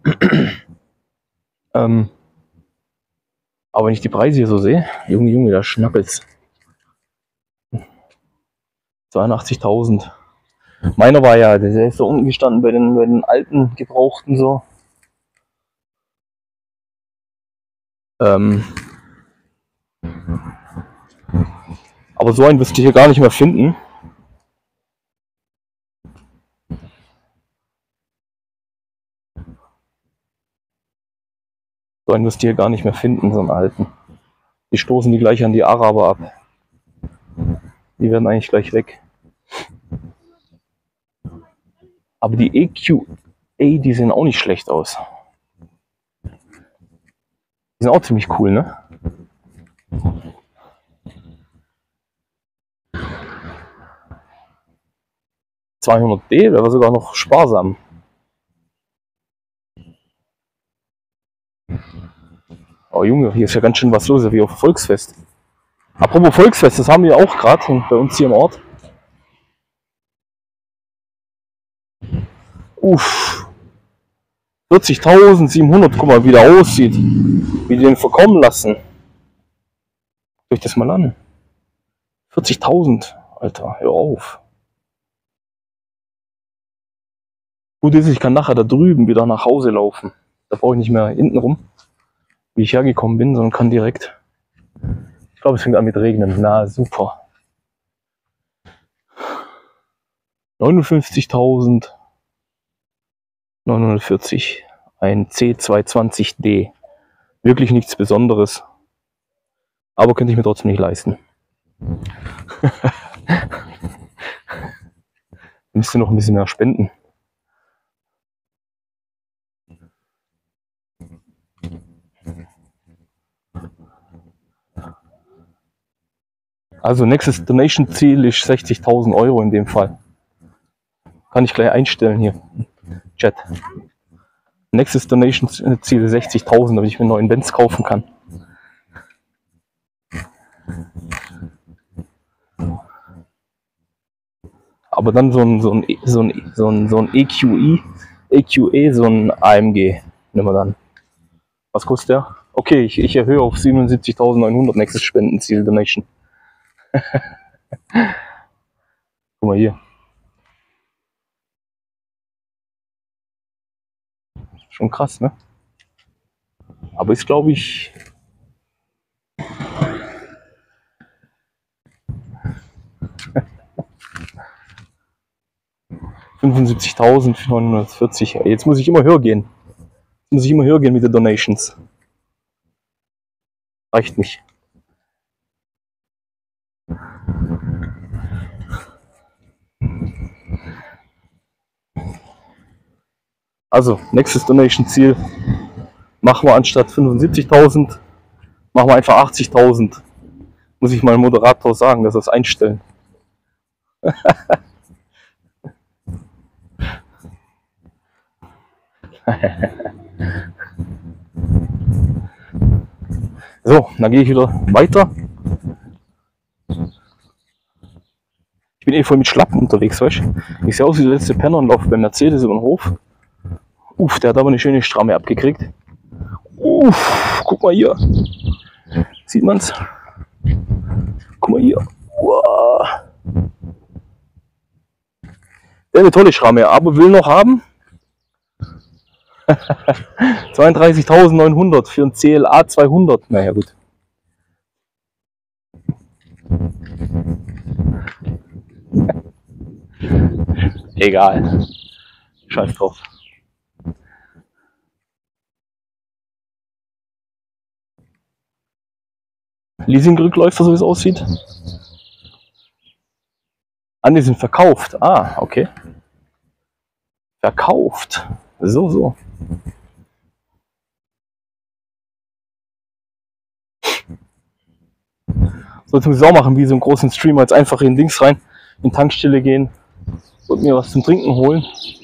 [SPEAKER 1] ähm, aber wenn ich die Preise hier so sehe, Junge, Junge, da schnackelt's. zweiundachtzigtausend. Meiner war ja, der ist da unten gestanden bei den, bei den alten Gebrauchten so. Ähm, aber so einen wirst du hier gar nicht mehr finden. So einen wirst du hier gar nicht mehr finden, so einen alten. Die stoßen die gleich an die Araber ab. Die werden eigentlich gleich weg. Aber die E Q A, die sehen auch nicht schlecht aus. Die sind auch ziemlich cool, ne? zweihundert D wäre sogar noch sparsam. Oh Junge, hier ist ja ganz schön was los, wie auf Volksfest. Apropos Volksfest, das haben wir auch gerade bei uns hier im Ort. Uff. vierzigtausendsiebenhundert, guck mal, wie der aussieht. Wie die den verkommen lassen. Guck euch das mal an. vierzigtausend, Alter, hör auf. Gut ist, ich kann nachher da drüben wieder nach Hause laufen. Da brauche ich nicht mehr hinten rum, wie ich hergekommen bin, sondern kann direkt. Ich glaube, es fängt an mit Regnen. Na, super. neunundfünfzigtausendneunhundertvierzig. Ein C zweihundertzwanzig D. Wirklich nichts Besonderes. Aber könnte ich mir trotzdem nicht leisten. Müsste noch ein bisschen mehr spenden. Also nächstes Donation-Ziel ist sechzigtausend Euro in dem Fall. Kann ich gleich einstellen hier. Chat. Nächstes Donation-Ziel ist sechzigtausend, damit ich mir einen neuen Benz kaufen kann. Aber dann so ein, so ein, so ein, so ein, so ein E Q E, E Q E, so ein A M G. Nehmen wir dann. Was kostet der? Okay, ich, ich erhöhe auf siebenundsiebzigtausendneunhundert nächstes Spendenziel Donation. Guck mal hier. Schon krass, ne? Aber ist, glaube ich, fünfundsiebzigtausendneunhundertvierzig. Jetzt muss ich immer höher gehen. Jetzt muss ich immer höher gehen mit den Donations. Reicht nicht. Also, nächstes Donation-Ziel machen wir anstatt fünfundsiebzigtausend, machen wir einfach achtzigtausend. Muss ich meinem Moderator sagen, dass wir es einstellen. So, dann gehe ich wieder weiter. Ich bin eh voll mit Schlappen unterwegs, weißt du? Ich sehe aus wie der letzte Penner und laufe bei Mercedes über den Hof. Uff, der hat aber eine schöne Stramme abgekriegt. Uff, guck mal hier. Sieht man's? Guck mal hier. Wow. Der hat eine tolle Schramme, aber will noch haben. zweiunddreißigtausendneunhundert für ein C L A zweihundert. Naja, gut. Egal. Scheiß drauf. Leasing-Rückläufer, so wie es aussieht. Ah, die sind verkauft. Ah, okay. Verkauft. So, so. So, jetzt muss ich es auch machen, wie so einen großen Streamer. Jetzt einfach in Dings rein, in Tankstelle gehen und mir was zum Trinken holen.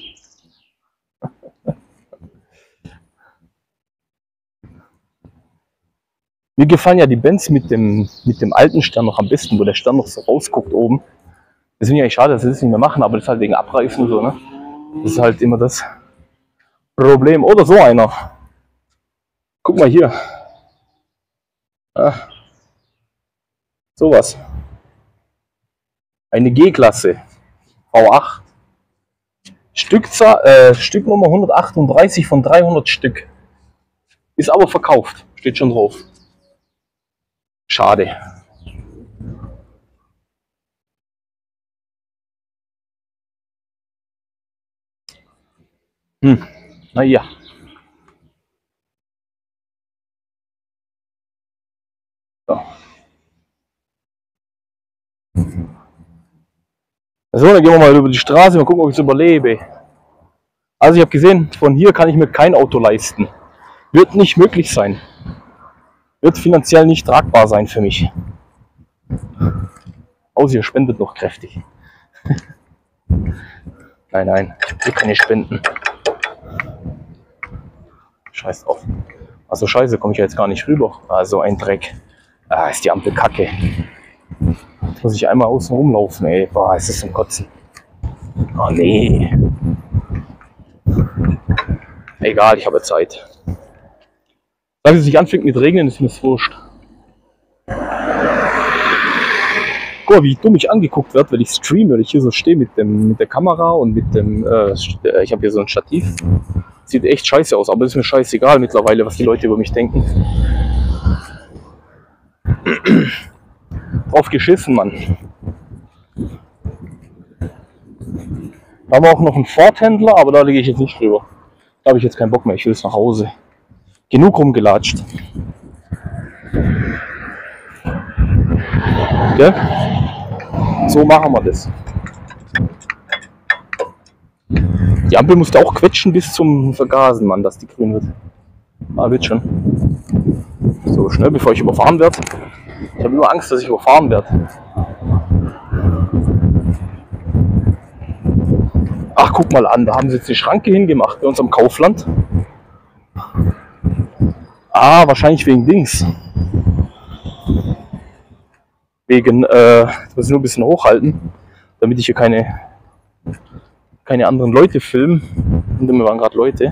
[SPEAKER 1] Mir gefallen ja die Benz mit dem, mit dem alten Stern noch am besten, wo der Stern noch so rausguckt oben. Das finde ich eigentlich schade, dass sie das nicht mehr machen, aber das ist halt wegen Abreißen und so, ne? Das ist halt immer das Problem. Oder so einer. Guck mal hier. Ah. Sowas. Eine G-Klasse. V acht. Stückzahl, äh, Stücknummer hundertachtunddreißig von dreihundert Stück. Ist aber verkauft. Steht schon drauf. Schade. Hm. Naja. So. So, dann gehen wir mal über die Straße, mal gucken, ob ich es überlebe. Also ich habe gesehen, von hier kann ich mir kein Auto leisten. Wird nicht möglich sein. Wird finanziell nicht tragbar sein für mich. Außer ihr spendet noch kräftig. Nein, nein, ich will keine Spenden. Scheiß drauf. Also scheiße, komme ich jetzt gar nicht rüber. Also ein Dreck. Ah, ist die Ampel kacke. Jetzt muss ich einmal außen rumlaufen, ey. Boah, ist das zum Kotzen. Oh nee. Egal, ich habe Zeit. Solange es nicht anfängt mit Regnen, ist mir das wurscht. Guck mal, wie dumm ich angeguckt werde, wenn ich streame, weil ich hier so stehe mit, dem, mit der Kamera und mit dem, äh, ich habe hier so ein Stativ. Sieht echt scheiße aus, aber ist mir scheißegal mittlerweile, was die Leute über mich denken. Drauf geschissen, Mann. Da haben wir auch noch einen Ford-Händler, aber da lege ich jetzt nicht drüber. Da habe ich jetzt keinen Bock mehr, ich will es nach Hause. Genug rumgelatscht. Gell? So machen wir das. Die Ampel musste auch quetschen bis zum Vergasen, Mann, dass die grün wird. Ah, wird schon. So, schnell, bevor ich überfahren werde. Ich habe immer Angst, dass ich überfahren werde. Ach, guck mal an, da haben sie jetzt eine Schranke hingemacht bei uns am Kaufland. Ah, wahrscheinlich wegen Dings. Wegen, äh, jetzt muss ich nur ein bisschen hochhalten, damit ich hier keine, keine anderen Leute filme. Hinter mir waren gerade Leute.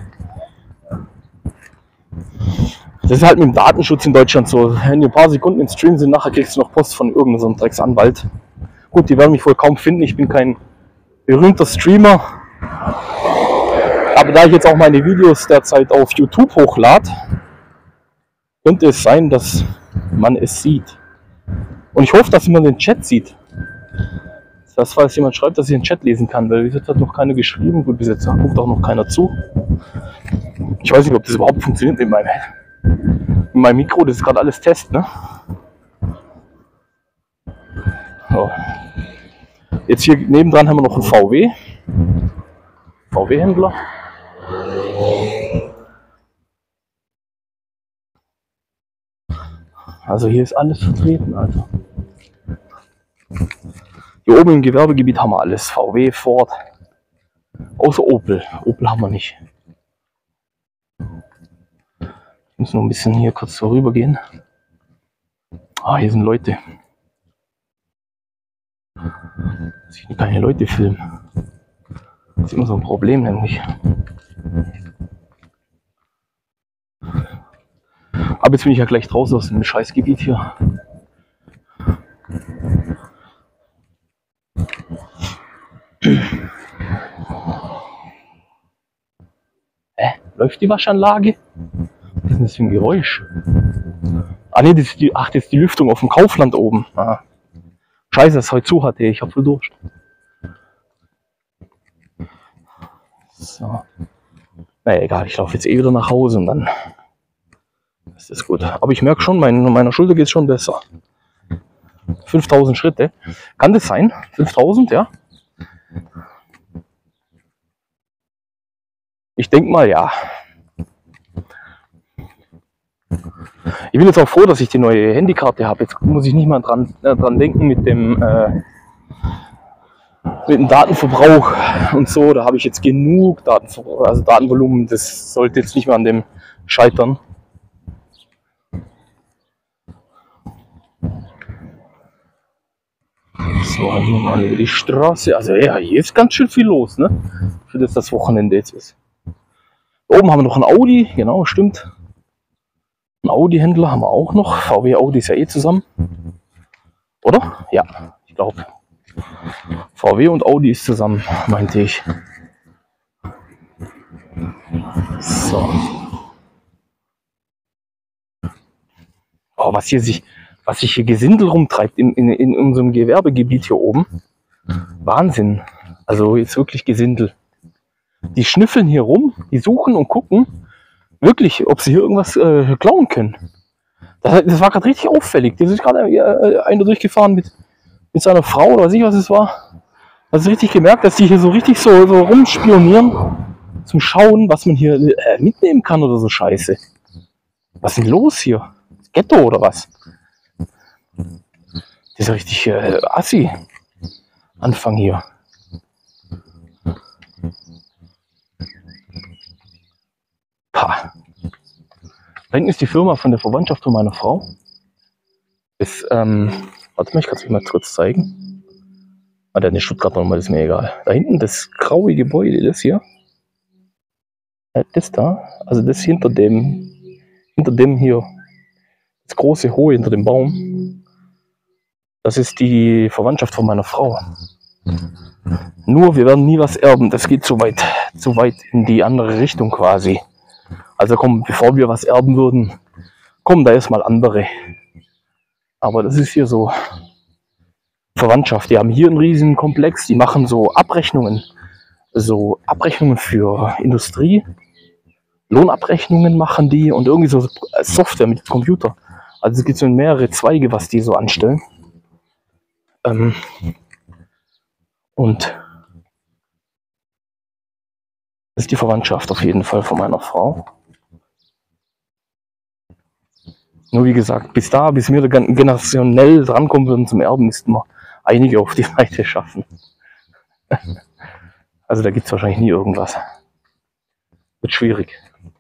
[SPEAKER 1] Das ist halt mit dem Datenschutz in Deutschland so. Wenn die ein paar Sekunden im Stream sind, nachher kriegst du noch Post von irgendeinem so Drecksanwalt. Gut, die werden mich wohl kaum finden, ich bin kein berühmter Streamer. Aber da ich jetzt auch meine Videos derzeit auf YouTube hochlade, könnte es sein, dass man es sieht. Und ich hoffe, dass man den Chat sieht. Das, falls jemand schreibt, dass ich den Chat lesen kann, weil bis jetzt hat noch keiner geschrieben. Gut, bis jetzt guckt auch noch keiner zu. Ich weiß nicht, ob das überhaupt funktioniert mit meinem, mit meinem Mikro. Das ist gerade alles Test, ne? So. Jetzt hier nebendran haben wir noch einen V W. V W-Händler. Also hier ist alles vertreten, also. Hier oben im Gewerbegebiet haben wir alles. V W, Ford. Außer Opel. Opel haben wir nicht. Ich muss noch ein bisschen hier kurz vorüber gehen. Ah, hier sind Leute. Ich kann keine Leute filmen. Das ist immer so ein Problem, nämlich. Aber jetzt bin ich ja gleich draußen aus dem Scheißgebiet hier. Hä? Läuft die Waschanlage? Was ist denn das für ein Geräusch? Ah ne, das ist die, ach, das ist die Lüftung auf dem Kaufland oben. Ah. Scheiße, dass es heute zu hatte, ich hab voll Durst. So. Naja, egal, ich laufe jetzt eh wieder nach Hause und dann ist das gut. Aber ich merke schon, mein, meiner Schulter geht es schon besser. fünftausend Schritte. Kann das sein? fünftausend, ja? Ich denke mal, ja. Ich bin jetzt auch froh, dass ich die neue Handykarte habe. Jetzt muss ich nicht mal dran, äh, dran denken mit dem, äh, mit dem Datenverbrauch und so. Da habe ich jetzt genug Datenverbrauch, also Datenvolumen. Das sollte jetzt nicht mehr an dem scheitern. So, hier mal über die Straße. Also ja, hier ist ganz schön viel los, ne? Für das das Wochenende jetzt ist. Oben haben wir noch ein Audi, genau, stimmt. Ein Audi-Händler haben wir auch noch. V W Audi ist ja eh zusammen. Oder? Ja, ich glaube. V W und Audi ist zusammen, meinte ich. So. Oh, was hier sich, was sich hier Gesindel rumtreibt in, in, in unserem Gewerbegebiet hier oben. Wahnsinn. Also jetzt wirklich Gesindel. Die schnüffeln hier rum, die suchen und gucken, wirklich, ob sie hier irgendwas äh, klauen können. Das, das war gerade richtig auffällig. Da ist gerade äh, einer durchgefahren mit, mit seiner Frau oder weiß ich, was es war. Also richtig gemerkt, dass die hier so richtig so, so rumspionieren, zum Schauen, was man hier äh, mitnehmen kann oder so Scheiße. Was ist denn los hier? Ghetto oder was? Das ist richtig äh, assi. Anfang hier. Pah. Da hinten ist die Firma von der Verwandtschaft von meiner Frau. Das, ähm, warte mal, ich kann es euch mal kurz zeigen. Ah, der ist in Stuttgart nochmal, ist mir egal. Da hinten das graue Gebäude, das hier. Äh, das da, also das hinter dem, hinter dem hier, das große Hohe hinter dem Baum. Das ist die Verwandtschaft von meiner Frau. Nur, wir werden nie was erben. Das geht zu weit, zu weit in die andere Richtung quasi. Also komm, bevor wir was erben würden, kommen da erstmal andere. Aber das ist hier so Verwandtschaft. Die haben hier einen riesigen Komplex. Die machen so Abrechnungen. So Abrechnungen für Industrie. Lohnabrechnungen machen die und irgendwie so Software mit Computer. Also es gibt so mehrere Zweige, was die so anstellen. Ähm, und das ist die Verwandtschaft auf jeden Fall von meiner Frau. Nur wie gesagt, bis da, bis wir da generationell drankommen würden zum Erben, müssten wir einige auf die Seite schaffen. Also da gibt es wahrscheinlich nie irgendwas. Wird schwierig.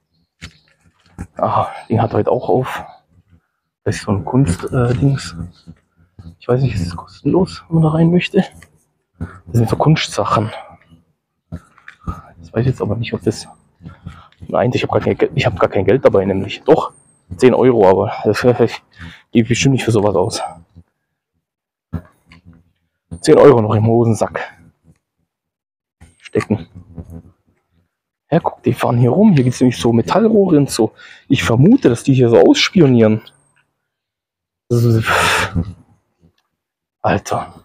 [SPEAKER 1] Aha, Ding hat heute auch auf. Das ist so ein Kunstdings. Äh, ich weiß nicht, ist es kostenlos, wenn man da rein möchte? Das sind so Kunstsachen. Das weiß ich jetzt aber nicht, ob das... Nein, ich habe gar, kein, hab gar kein Geld dabei, nämlich. Doch, zehn Euro, aber das gebe ich bestimmt nicht für sowas aus. zehn Euro noch im Hosensack stecken. Ja, guck, die fahren hier rum. Hier gibt es nämlich so Metallrohre und so. Ich vermute, dass die hier so ausspionieren. Alter.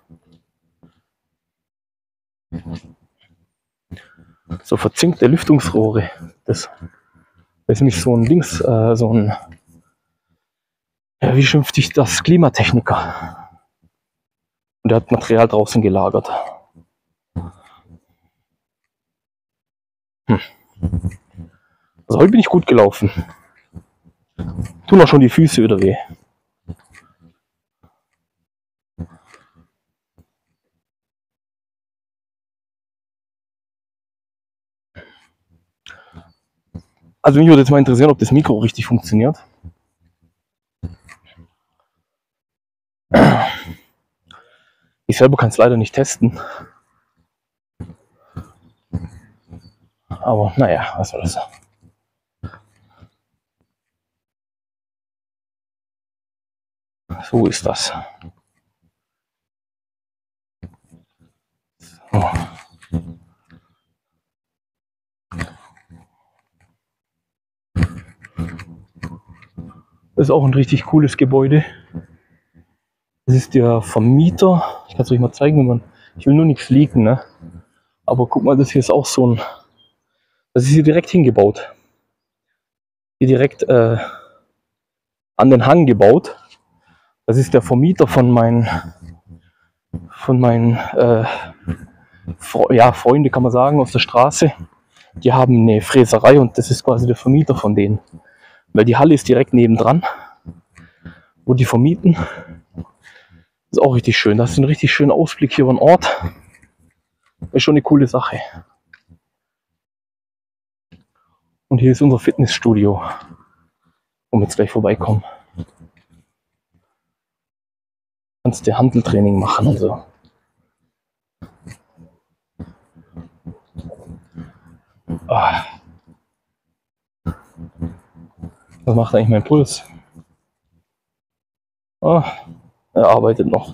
[SPEAKER 1] So verzinkte Lüftungsrohre. Das, das ist nämlich so ein Dings, äh, so ein, ja, wie schimpft sich das? Klimatechniker. Und der hat Material draußen gelagert. Hm. Also heute bin ich gut gelaufen. Tun auch schon die Füße wieder weh. Also mich würde jetzt mal interessieren, ob das Mikro richtig funktioniert. Ich selber kann es leider nicht testen. Aber naja, was soll das? So ist das. So. Das ist auch ein richtig cooles Gebäude. Das ist der Vermieter. Ich kann es euch mal zeigen, wenn man. Ich will nur nichts leaken, ne? Aber guck mal, das hier ist auch so ein. Das ist hier direkt hingebaut. Hier direkt äh, an den Hang gebaut. Das ist der Vermieter von meinen, von meinen äh, Fre ja, Freunde, kann man sagen, aus der Straße. Die haben eine Fräserei und das ist quasi der Vermieter von denen. Weil die Halle ist direkt nebendran, wo die vermieten. Das ist auch richtig schön. Das ist ein richtig schöner Ausblick hier über den Ort. Das ist schon eine coole Sache. Und hier ist unser Fitnessstudio, wo wir jetzt gleich vorbeikommen. Kannst du Hanteltraining machen und so. Ah. Was macht eigentlich mein Puls? Ah, er arbeitet noch.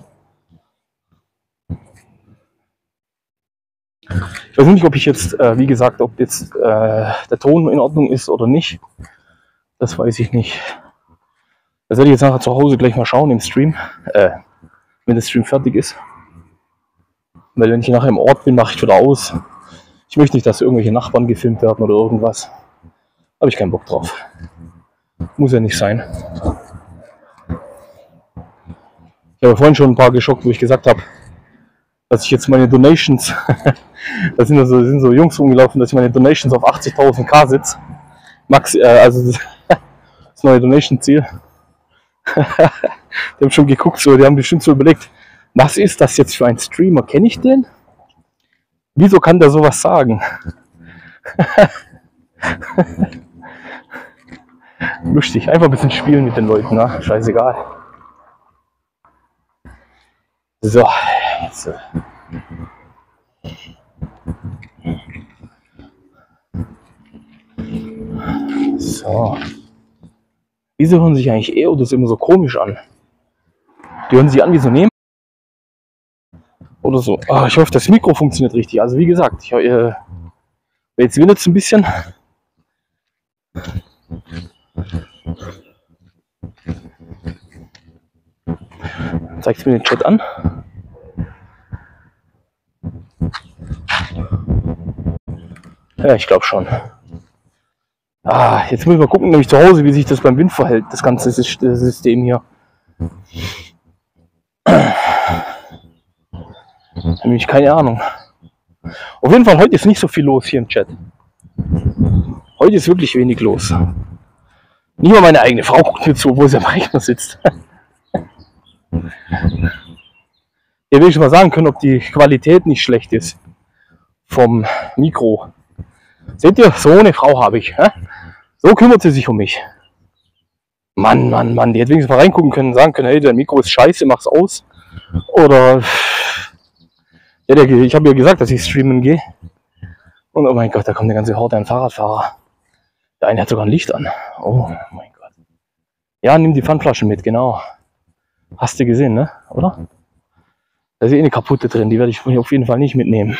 [SPEAKER 1] Ich weiß nicht, ob ich jetzt, äh, wie gesagt, ob jetzt äh, der Ton in Ordnung ist oder nicht. Das weiß ich nicht. Das werde ich jetzt nachher zu Hause gleich mal schauen im Stream, äh, wenn der Stream fertig ist. Weil wenn ich nachher im Ort bin, mache ich wieder aus. Ich möchte nicht, dass irgendwelche Nachbarn gefilmt werden oder irgendwas. Habe ich keinen Bock drauf. Muss ja nicht sein. Ich habe vorhin schon ein paar geschockt, wo ich gesagt habe, dass ich jetzt meine Donations, da sind, also, sind so Jungs rumgelaufen, dass ich meine Donations auf achtzigtausend K setze. Max, äh, also das, das neue Donation-Ziel. Die haben schon geguckt, so, die haben bestimmt so überlegt, was ist das jetzt für ein Streamer? Kenne ich den? Wieso kann der sowas sagen? Lustig, einfach ein bisschen spielen mit den Leuten, ne? Scheißegal. So, jetzt. So. Wieso hören sich eigentlich E-Autos immer so komisch an? Die hören sich an wie so Nehmen. Oder so. Ah, ich hoffe, das Mikro funktioniert richtig. Also wie gesagt, ich, äh, jetzt windet es ein bisschen. Zeigt mir den Chat an. Ja, ich glaube schon. Ah, jetzt müssen wir gucken, nämlich zu Hause, wie sich das beim Wind verhält, das ganze System hier. Nämlich keine Ahnung. Auf jeden Fall, heute ist nicht so viel los hier im Chat. Heute ist wirklich wenig los. Nicht mal meine eigene Frau guckt mir zu, obwohl sie am Rechner sitzt. Ja, will ich mal sagen können, ob die Qualität nicht schlecht ist vom Mikro. Seht ihr, so eine Frau habe ich. Hä? So kümmert sie sich um mich. Mann, Mann, Mann, die hätte wenigstens mal reingucken können, sagen können, hey, dein Mikro ist scheiße, mach's aus. Oder, ja, der, ich habe ja gesagt, dass ich streamen gehe. Und oh mein Gott, da kommt eine ganze Horde an Fahrradfahrer. Der eine hat sogar ein Licht an. Oh mein Gott. Ja, nimm die Pfandflaschen mit, genau. Hast du gesehen, ne? Oder? Da ist eh eine kaputte drin, die werde ich auf jeden Fall nicht mitnehmen.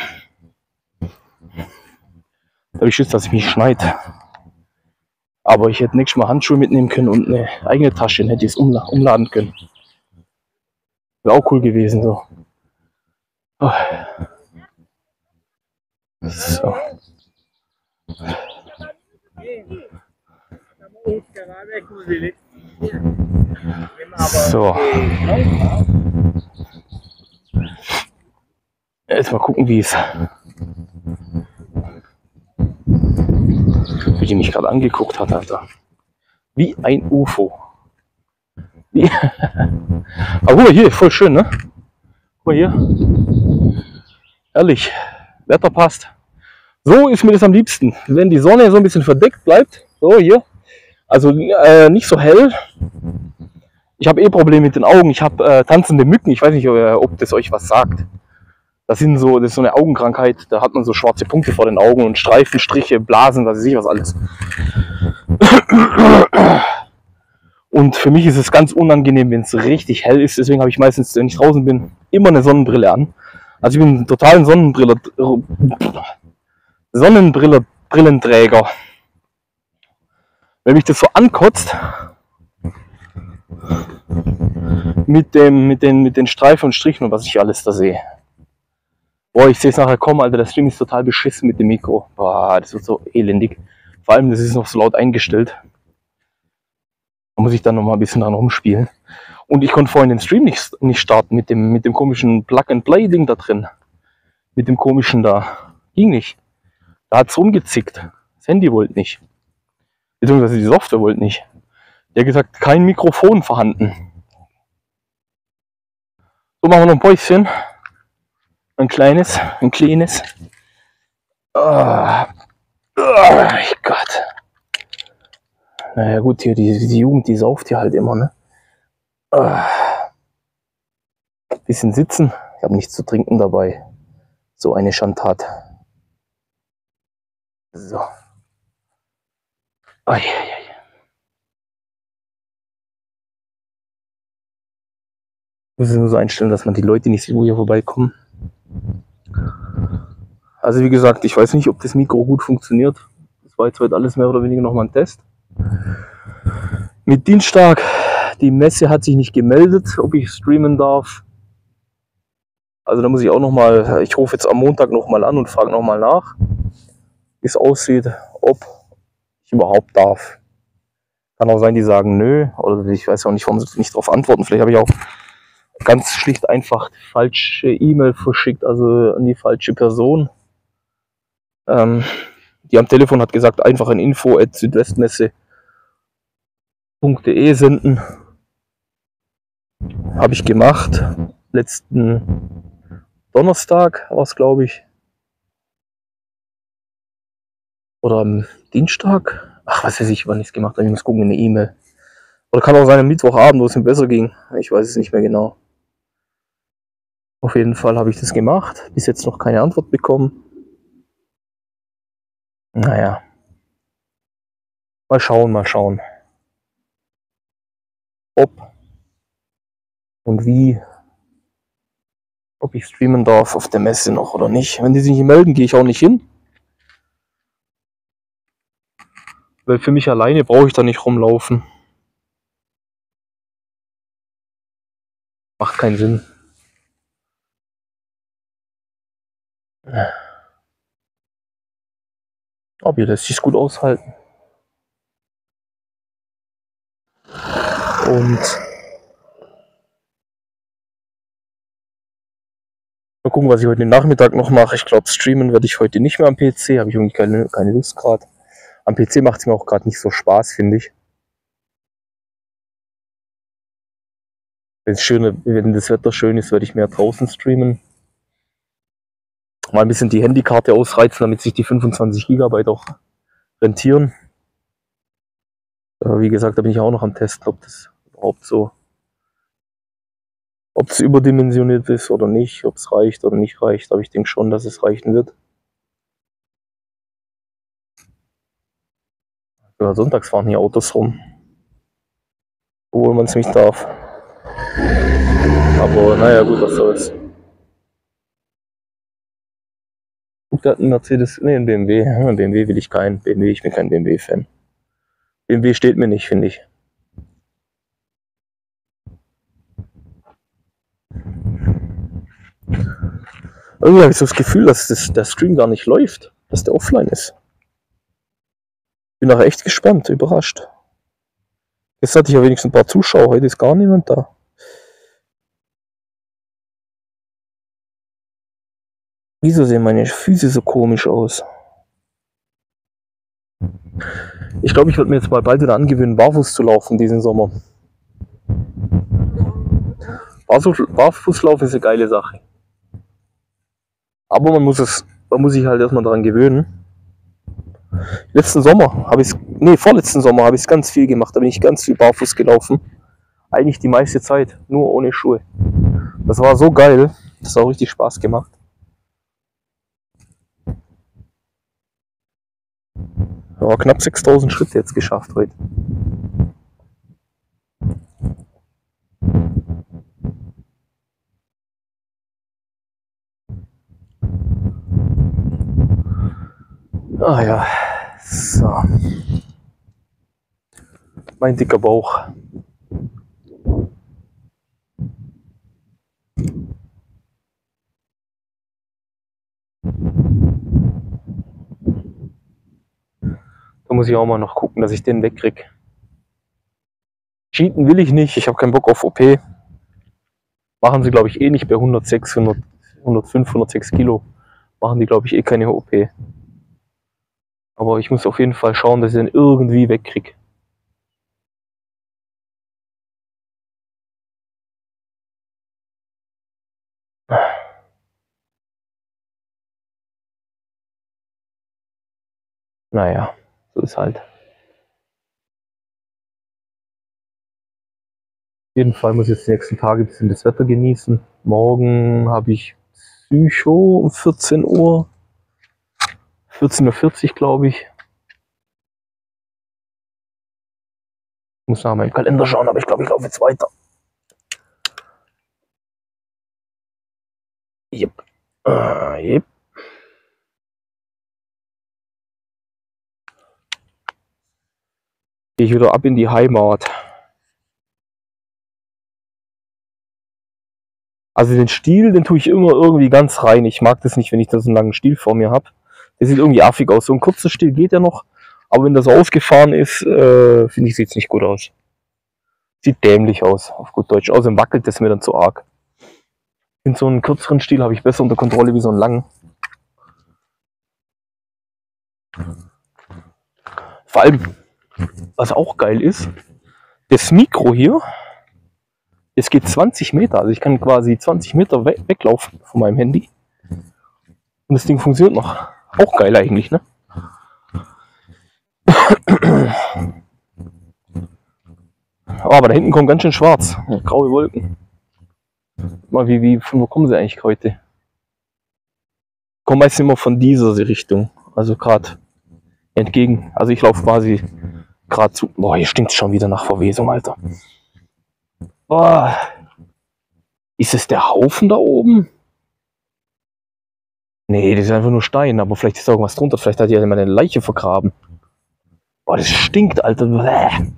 [SPEAKER 1] Da habe ich Schiss, dass ich mich schneide. Aber ich hätte nächstes Mal Handschuhe mitnehmen können und eine eigene Tasche, dann hätte ich es umla umladen können. Wäre auch cool gewesen, so. Oh. So. So. Jetzt mal gucken, wie es. Wie die mich gerade angeguckt hat, Alter. Wie ein U F O. Wie Aber guck mal hier, voll schön, ne? Guck mal hier. Ehrlich, Wetter passt. So ist mir das am liebsten. Wenn die Sonne so ein bisschen verdeckt bleibt. So hier. Also äh, nicht so hell. Ich habe eh Probleme mit den Augen. Ich habe äh, tanzende Mücken. Ich weiß nicht, ob, ob das euch was sagt. Das, sind so, das ist so eine Augenkrankheit. Da hat man so schwarze Punkte vor den Augen und Streifen, Striche, Blasen, was weiß ich was alles. Und für mich ist es ganz unangenehm, wenn es richtig hell ist. Deswegen habe ich meistens, wenn ich draußen bin, immer eine Sonnenbrille an. Also ich bin total ein Sonnenbrille, Sonnenbrille, Brillenträger. Wenn mich das so ankotzt, mit, dem, mit, den, mit den Streifen und Strichen und was ich alles da sehe. Boah, ich sehe es nachher kommen, Alter, der Stream ist total beschissen mit dem Mikro. Boah, das wird so elendig. Vor allem, das ist noch so laut eingestellt. Da muss ich dann noch mal ein bisschen dran rumspielen. Und ich konnte vorhin den Stream nicht, nicht starten mit dem, mit dem komischen Plug-and-Play-Ding da drin. Mit dem komischen da. Ging nicht. Da hat es rumgezickt. Das Handy wollte nicht. Beziehungsweise die Software wollte nicht. Der hat gesagt, kein Mikrofon vorhanden. So, machen wir noch ein Päuschen. Ein kleines, ein kleines. Oh, oh Gott. Naja gut, hier die, die Jugend, die sauft hier halt immer, ne? Oh. Bisschen sitzen. Ich habe nichts zu trinken dabei. So eine Schandtat. So. Ai, ai, ai. Ich muss es nur so einstellen, dass man die Leute nicht sieht, wo hier vorbeikommen. Also wie gesagt, ich weiß nicht, ob das Mikro gut funktioniert. Das war jetzt heute alles mehr oder weniger nochmal ein Test. Mit Dienstag, die Messe hat sich nicht gemeldet, ob ich streamen darf. Also da muss ich auch nochmal, ich rufe jetzt am Montag nochmal an und frage nochmal nach, wie es aussieht, ob ich überhaupt darf. Kann auch sein, die sagen nö, oder ich weiß auch nicht, warum sie nicht darauf antworten. Vielleicht habe ich auch ganz schlicht einfach die falsche E-Mail verschickt, also an die falsche Person. Ähm, die am Telefon hat gesagt, einfach ein info at südwestmesse punkt de senden. Habe ich gemacht. Letzten Donnerstag war es, glaube ich. Oder am Dienstag. Ach, was weiß ich, wann ich es gemacht habe. Ich muss gucken in eine E-Mail. Oder kann auch sein am Mittwochabend, wo es mir besser ging. Ich weiß es nicht mehr genau. Auf jeden Fall habe ich das gemacht. Bis jetzt noch keine Antwort bekommen. Naja. Mal schauen, mal schauen. Ob und wie, ob ich streamen darf auf der Messe noch oder nicht. Wenn die sich nicht melden, gehe ich auch nicht hin. Weil für mich alleine brauche ich da nicht rumlaufen. Macht keinen Sinn. Aber hier lässt sich gut aushalten. Und mal gucken, was ich heute Nachmittag noch mache. Ich glaube, streamen werde ich heute nicht mehr am P C. Habe ich irgendwie keine, keine Lust gerade. Am P C macht es mir auch gerade nicht so Spaß, finde ich. Wenn's schöne, wenn das Wetter schön ist, werde ich mehr draußen streamen. Mal ein bisschen die Handykarte ausreizen, damit sich die fünfundzwanzig Gigabyte auch rentieren. Aber wie gesagt, da bin ich auch noch am Testen, ob das überhaupt so, ob es überdimensioniert ist oder nicht, ob es reicht oder nicht reicht. Aber ich denke schon, dass es reichen wird. Ja, sonntags fahren hier Autos rum, obwohl man es nicht darf. Aber naja, gut, was soll's. Guck, da hat ein Mercedes, ne, ein B M W. Ein B M W will ich keinen. B M W, ich bin kein B M W-Fan. B M W steht mir nicht, finde ich. Irgendwie habe ich so das Gefühl, dass das, der Stream gar nicht läuft, dass der offline ist. Bin nachher echt gespannt, überrascht. Jetzt hatte ich ja wenigstens ein paar Zuschauer, heute ist gar niemand da. Wieso sehen meine Füße so komisch aus? Ich glaube, ich werde mir jetzt mal bald wieder angewöhnen, barfuß zu laufen diesen Sommer. Barfußlauf ist eine geile Sache. Aber man muss es, man muss sich halt erstmal daran gewöhnen. Letzten Sommer habe ich es, nee, vorletzten Sommer habe ich es ganz viel gemacht. Da bin ich ganz viel barfuß gelaufen. Eigentlich die meiste Zeit, nur ohne Schuhe. Das war so geil, das hat auch richtig Spaß gemacht. Ja, knapp sechstausend Schritte jetzt geschafft heute. Ah ja, so. Mein dicker Bauch. Da muss ich auch mal noch gucken, dass ich den wegkriege. Cheaten will ich nicht, ich habe keinen Bock auf O P. Machen sie, glaube ich, eh nicht bei hundertsechs, hundert, hundertfünf, hundertsechs Kilo. Machen die, glaube ich, eh keine O P. Aber ich muss auf jeden Fall schauen, dass ich den irgendwie wegkriege. Naja, so ist halt. Auf jeden Fall muss ich jetzt die nächsten Tage ein bisschen das Wetter genießen. Morgen habe ich Psycho um vierzehn Uhr. vierzehn Uhr vierzig, glaube ich. Ich muss nach meinem Kalender schauen, aber ich glaube, ich laufe jetzt weiter. Yep. Uh, yep. Gehe ich wieder ab in die Heimat. Also den Stiel, den tue ich immer irgendwie ganz rein. Ich mag das nicht, wenn ich da so einen langen Stiel vor mir habe. Der sieht irgendwie affig aus. So ein kurzer Stiel geht ja noch. Aber wenn das so ausgefahren ist, äh, finde ich, sieht es nicht gut aus. Sieht dämlich aus, auf gut Deutsch. Außerdem wackelt das mir dann zu arg. In so einen kürzeren Stiel habe ich besser unter Kontrolle wie so einen langen. Vor allem, was auch geil ist, das Mikro hier, es geht zwanzig Meter. Also ich kann quasi zwanzig Meter we weglaufen von meinem Handy. Und das Ding funktioniert noch. Auch geil eigentlich, ne? Aber da hinten kommt ganz schön schwarz. Graue Wolken. Mal wie, wie, von wo kommen sie eigentlich heute? Kommen meistens immer von dieser Richtung. Also gerade entgegen. Also ich laufe quasi gerade zu. Boah, hier stinkt es schon wieder nach Verwesung, Alter. Boah. Ist es der Haufen da oben? Nee, das ist einfach nur Stein, aber vielleicht ist da irgendwas drunter. Vielleicht hat jemand eine Leiche vergraben. Boah, das stinkt, Alter. Bäh.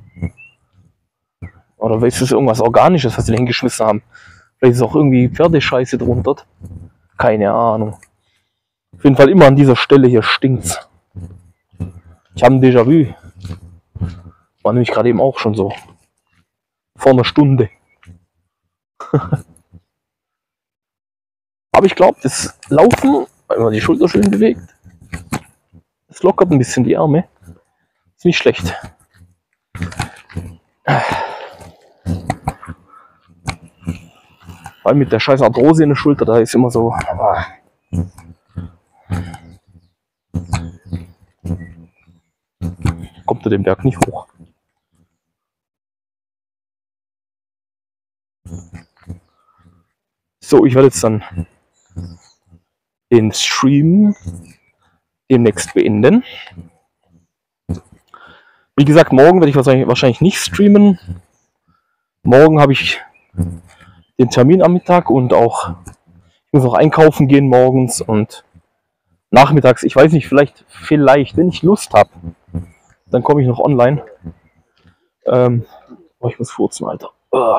[SPEAKER 1] Oder ist es irgendwas Organisches, was sie da hingeschmissen haben? Vielleicht ist auch irgendwie Pferdescheiße drunter. Keine Ahnung. Auf jeden Fall immer an dieser Stelle hier stinkt's. Ich habe ein Déjà-vu. War nämlich gerade eben auch schon so. Vor einer Stunde. Aber ich glaube, das Laufen, wenn man die Schulter schön bewegt, das lockert ein bisschen die Arme. Ist nicht schlecht. Weil mit der scheiß Arthrose in der Schulter, da ist immer so. Ah. Kommt er den Berg nicht hoch. So, ich werde jetzt dann den Stream demnächst beenden. Wie gesagt, morgen werde ich wahrscheinlich, wahrscheinlich nicht streamen. Morgen habe ich den Termin am Mittag und auch, ich muss noch einkaufen gehen morgens und nachmittags, ich weiß nicht, vielleicht, vielleicht, wenn ich Lust habe, dann komme ich noch online. Ähm, oh, ich muss furzen, Alter.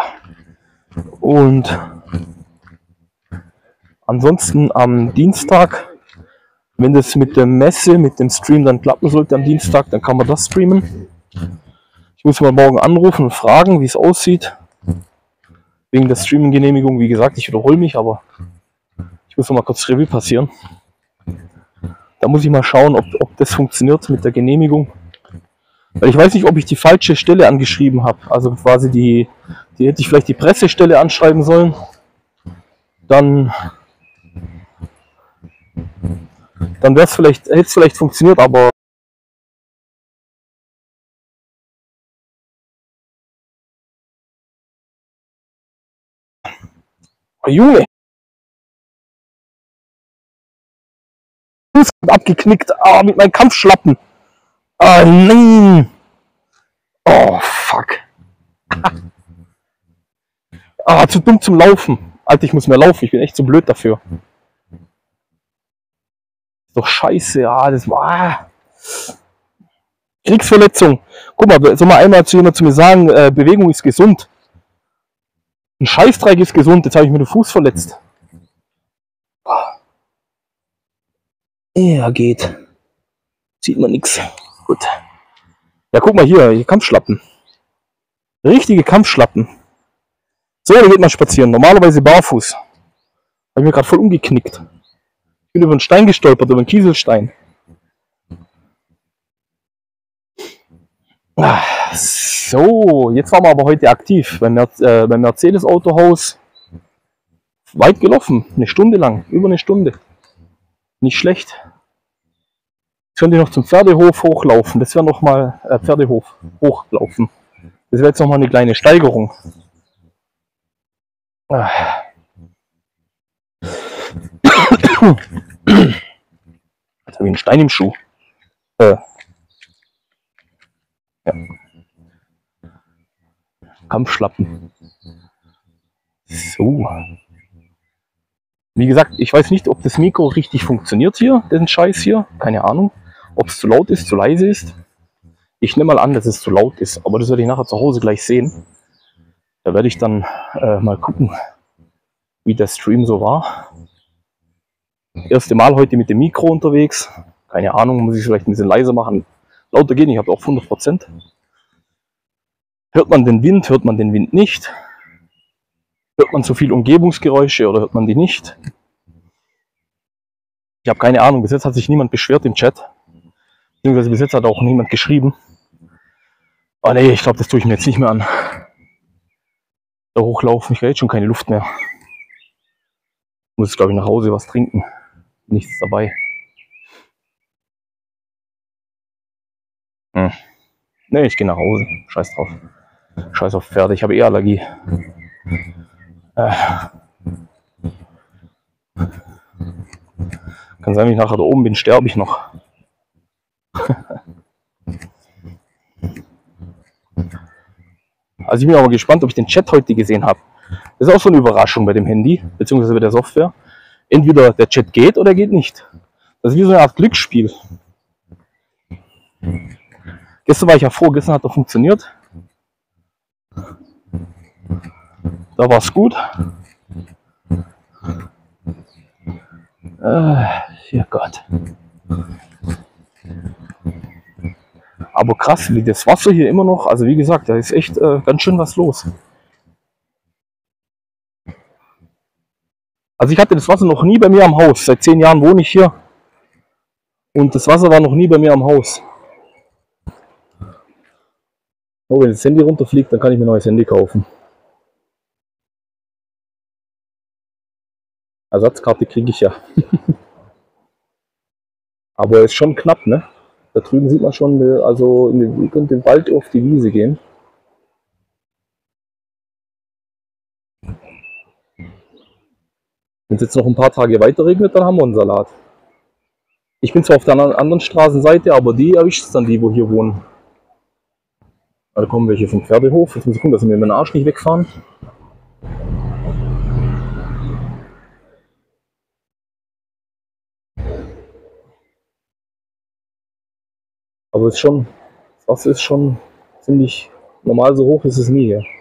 [SPEAKER 1] Und ansonsten am Dienstag, wenn das mit der Messe, mit dem Stream dann klappen sollte am Dienstag, dann kann man das streamen. Ich muss mal morgen anrufen und fragen, wie es aussieht. Wegen der Streaming-Genehmigung, wie gesagt, ich wiederhole mich, aber ich muss noch mal kurz Revue passieren. Da muss ich mal schauen, ob, ob das funktioniert mit der Genehmigung. Weil ich weiß nicht, ob ich die falsche Stelle angeschrieben habe. Also quasi die, die hätte ich vielleicht die Pressestelle anschreiben sollen. Dann, dann wäre es vielleicht, hätte es vielleicht funktioniert, aber Junge! Fuß abgeknickt. Ah, mit meinem Kampfschlappen. Ah, nein! Oh, fuck. Ah, zu dumm zum Laufen. Alter, ich muss mehr laufen. Ich bin echt zu blöd dafür. Ist doch scheiße. Ah, das war... Ah. Kriegsverletzung. Guck mal, soll mal einmal zu jemand zu mir sagen, äh, Bewegung ist gesund. Ein Scheißdreck ist gesund. Jetzt habe ich mir den Fuß verletzt. Ja, geht. Sieht man nichts. Gut. Ja, guck mal hier, hier Kampfschlappen. Richtige Kampfschlappen. So, da geht man spazieren. Normalerweise barfuß. Habe ich mir gerade voll umgeknickt. Ich bin über einen Stein gestolpert, über einen Kieselstein. So, jetzt waren wir aber heute aktiv beim, Mer äh, beim Mercedes Autohaus. Weit gelaufen, eine Stunde lang, über eine Stunde. Nicht schlecht. Jetzt können die noch zum Pferdehof hochlaufen. Das wäre nochmal äh, Pferdehof hochlaufen. Das wäre jetzt nochmal eine kleine Steigerung. Ah. Jetzt habe ich einen Stein im Schuh. Äh. Ja. Kampfschlappen. So. Wie gesagt, ich weiß nicht, ob das Mikro richtig funktioniert hier, den Scheiß hier. Keine Ahnung. Ob es zu laut ist, zu leise ist. Ich nehme mal an, dass es zu laut ist, aber das werde ich nachher zu Hause gleich sehen. Da werde ich dann äh, mal gucken, wie der Stream so war. Erste Mal heute mit dem Mikro unterwegs. Keine Ahnung, muss ich vielleicht ein bisschen leiser machen. Lauter geht nicht, ich habe auch hundert Prozent. Hört man den Wind, hört man den Wind nicht? Hört man zu viel Umgebungsgeräusche oder hört man die nicht? Ich habe keine Ahnung, bis jetzt hat sich niemand beschwert im Chat. Beziehungsweise bis jetzt hat auch niemand geschrieben. Oh nee, ich glaube, das tue ich mir jetzt nicht mehr an. Da hochlaufen, ich habe jetzt schon keine Luft mehr. Muss, glaube ich, nach Hause was trinken. Nichts dabei. Hm. Nee, ich gehe nach Hause. Scheiß drauf. Scheiß auf Pferde, ich habe eh Allergie. Äh. Kann sein, wenn ich nachher da oben bin, sterbe ich noch. Also ich bin aber gespannt, ob ich den Chat heute gesehen habe. Das ist auch so eine Überraschung bei dem Handy, beziehungsweise bei der Software. Entweder der Chat geht oder geht nicht. Das ist wie so eine Art Glücksspiel. Gestern war ich ja froh, gestern hat er funktioniert. Da war es gut. Äh, ja Gott. Aber krass, wie das Wasser hier immer noch, also wie gesagt, da ist echt äh, ganz schön was los. Also ich hatte das Wasser noch nie bei mir am Haus. Seit zehn Jahren wohne ich hier. Und das Wasser war noch nie bei mir am Haus. Oh, wenn das Handy runterfliegt, dann kann ich mir ein neues Handy kaufen. Ersatzkarte kriege ich ja. Aber ist schon knapp, ne? Da drüben sieht man schon, also in den, in den Wald auf die Wiese gehen. Wenn es jetzt noch ein paar Tage weiter regnet, dann haben wir einen Salat. Ich bin zwar auf der anderen Straßenseite, aber die erwischt es dann die, wo hier wohnen. Da kommen welche vom Pferdehof. Jetzt muss ich gucken, dass sie mir meinen Arsch nicht wegfahren. Aber es ist schon, das Wasser ist schon ziemlich normal, so hoch ist es nie hier.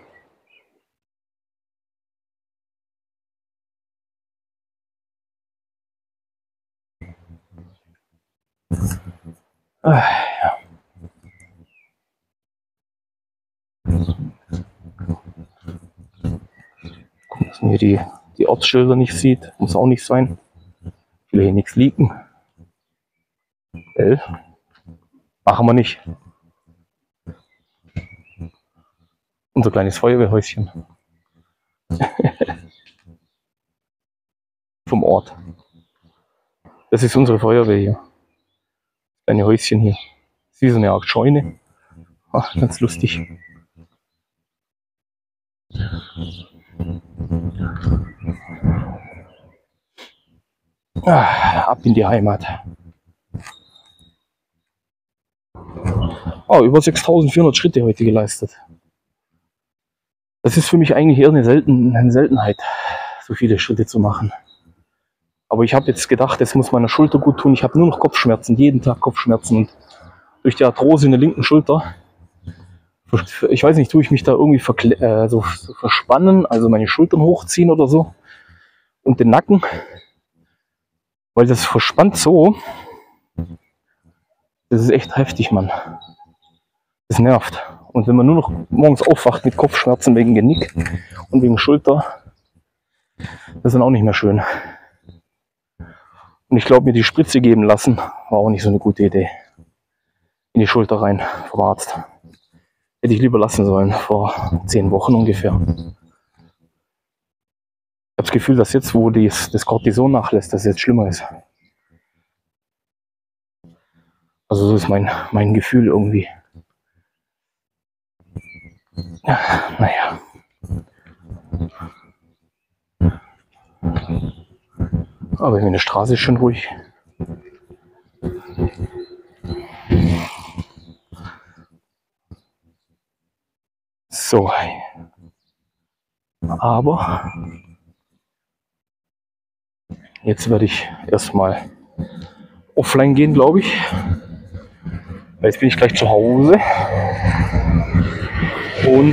[SPEAKER 1] Ah, ja. Gucken, dass man hier die, die Ortsschilder nicht sieht. Muss auch nicht sein. Ich will hier nichts liegen. L. Machen wir nicht. Unser kleines Feuerwehrhäuschen. Vom Ort. Das ist unsere Feuerwehr hier. Kleine Häuschen hier. Das ist wie so eine Art Scheune. Ach, ganz lustig. Ah, ab in die Heimat. Oh, über sechstausendvierhundert Schritte heute geleistet. Das ist für mich eigentlich eher eine, Selten, eine Seltenheit, so viele Schritte zu machen. Aber ich habe jetzt gedacht, es muss meiner Schulter gut tun. Ich habe nur noch Kopfschmerzen, jeden Tag Kopfschmerzen. Und durch die Arthrose in der linken Schulter, ich weiß nicht, tue ich mich da irgendwie äh, so, so verspannen, also meine Schultern hochziehen oder so. Und den Nacken, weil das verspannt so. Das ist echt heftig, Mann. Das nervt. Und wenn man nur noch morgens aufwacht mit Kopfschmerzen wegen Genick und wegen Schulter, das ist dann auch nicht mehr schön. Und ich glaube, mir die Spritze geben lassen, war auch nicht so eine gute Idee. In die Schulter rein vom Arzt. Hätte ich lieber lassen sollen, vor zehn Wochen ungefähr. Ich habe das Gefühl, dass jetzt, wo dies, das Cortison nachlässt, dass es jetzt schlimmer ist. Also so ist mein, mein Gefühl irgendwie. Ja, naja. Aber meine Straße ist schon ruhig. So. Aber jetzt werde ich erstmal offline gehen, glaube ich. Weil jetzt bin ich gleich zu Hause. Und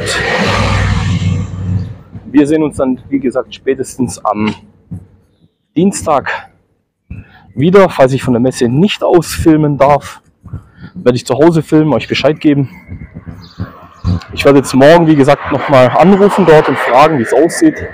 [SPEAKER 1] wir sehen uns dann, wie gesagt, spätestens am Dienstag wieder. Falls ich von der Messe nicht ausfilmen darf, werde ich zu Hause filmen, euch Bescheid geben. Ich werde jetzt morgen, wie gesagt, nochmal anrufen dort und fragen, wie es aussieht.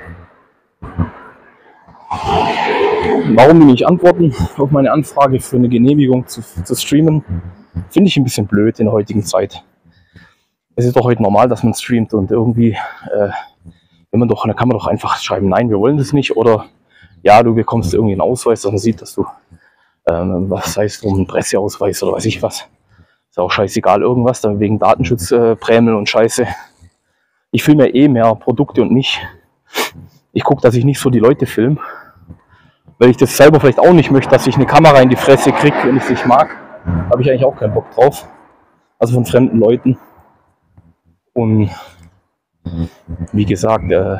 [SPEAKER 1] Warum die nicht antworten auf meine Anfrage für eine Genehmigung zu, zu streamen, finde ich ein bisschen blöd in der heutigen Zeit. Es ist doch heute normal, dass man streamt und irgendwie, äh, wenn man doch, dann kann man doch einfach schreiben, nein, wir wollen das nicht, oder ja, du bekommst irgendwie einen Ausweis, dass man sieht, dass du, ähm, was heißt, um einen Presseausweis oder weiß ich was. Ist auch scheißegal, irgendwas, dann wegen Datenschutzprämien äh, und Scheiße. Ich filme ja eh mehr Produkte und mich. Ich gucke, dass ich nicht so die Leute filme, weil ich das selber vielleicht auch nicht möchte, dass ich eine Kamera in die Fresse kriege, wenn ich es nicht mag. Habe ich eigentlich auch keinen Bock drauf. Also von fremden Leuten. Und wie gesagt, äh,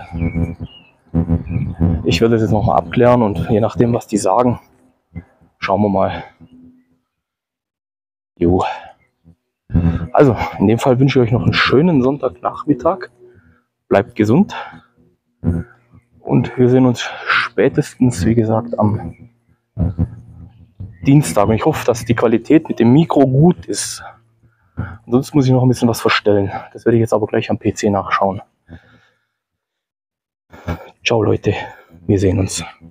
[SPEAKER 1] ich werde das jetzt nochmal abklären und je nachdem, was die sagen, schauen wir mal. Jo. Also, in dem Fall wünsche ich euch noch einen schönen Sonntagnachmittag. Bleibt gesund. Und wir sehen uns spätestens, wie gesagt, am Dienstag. Und ich hoffe, dass die Qualität mit dem Mikro gut ist. Ansonsten muss ich noch ein bisschen was verstellen. Das werde ich jetzt aber gleich am P C nachschauen. Ciao Leute, wir sehen uns.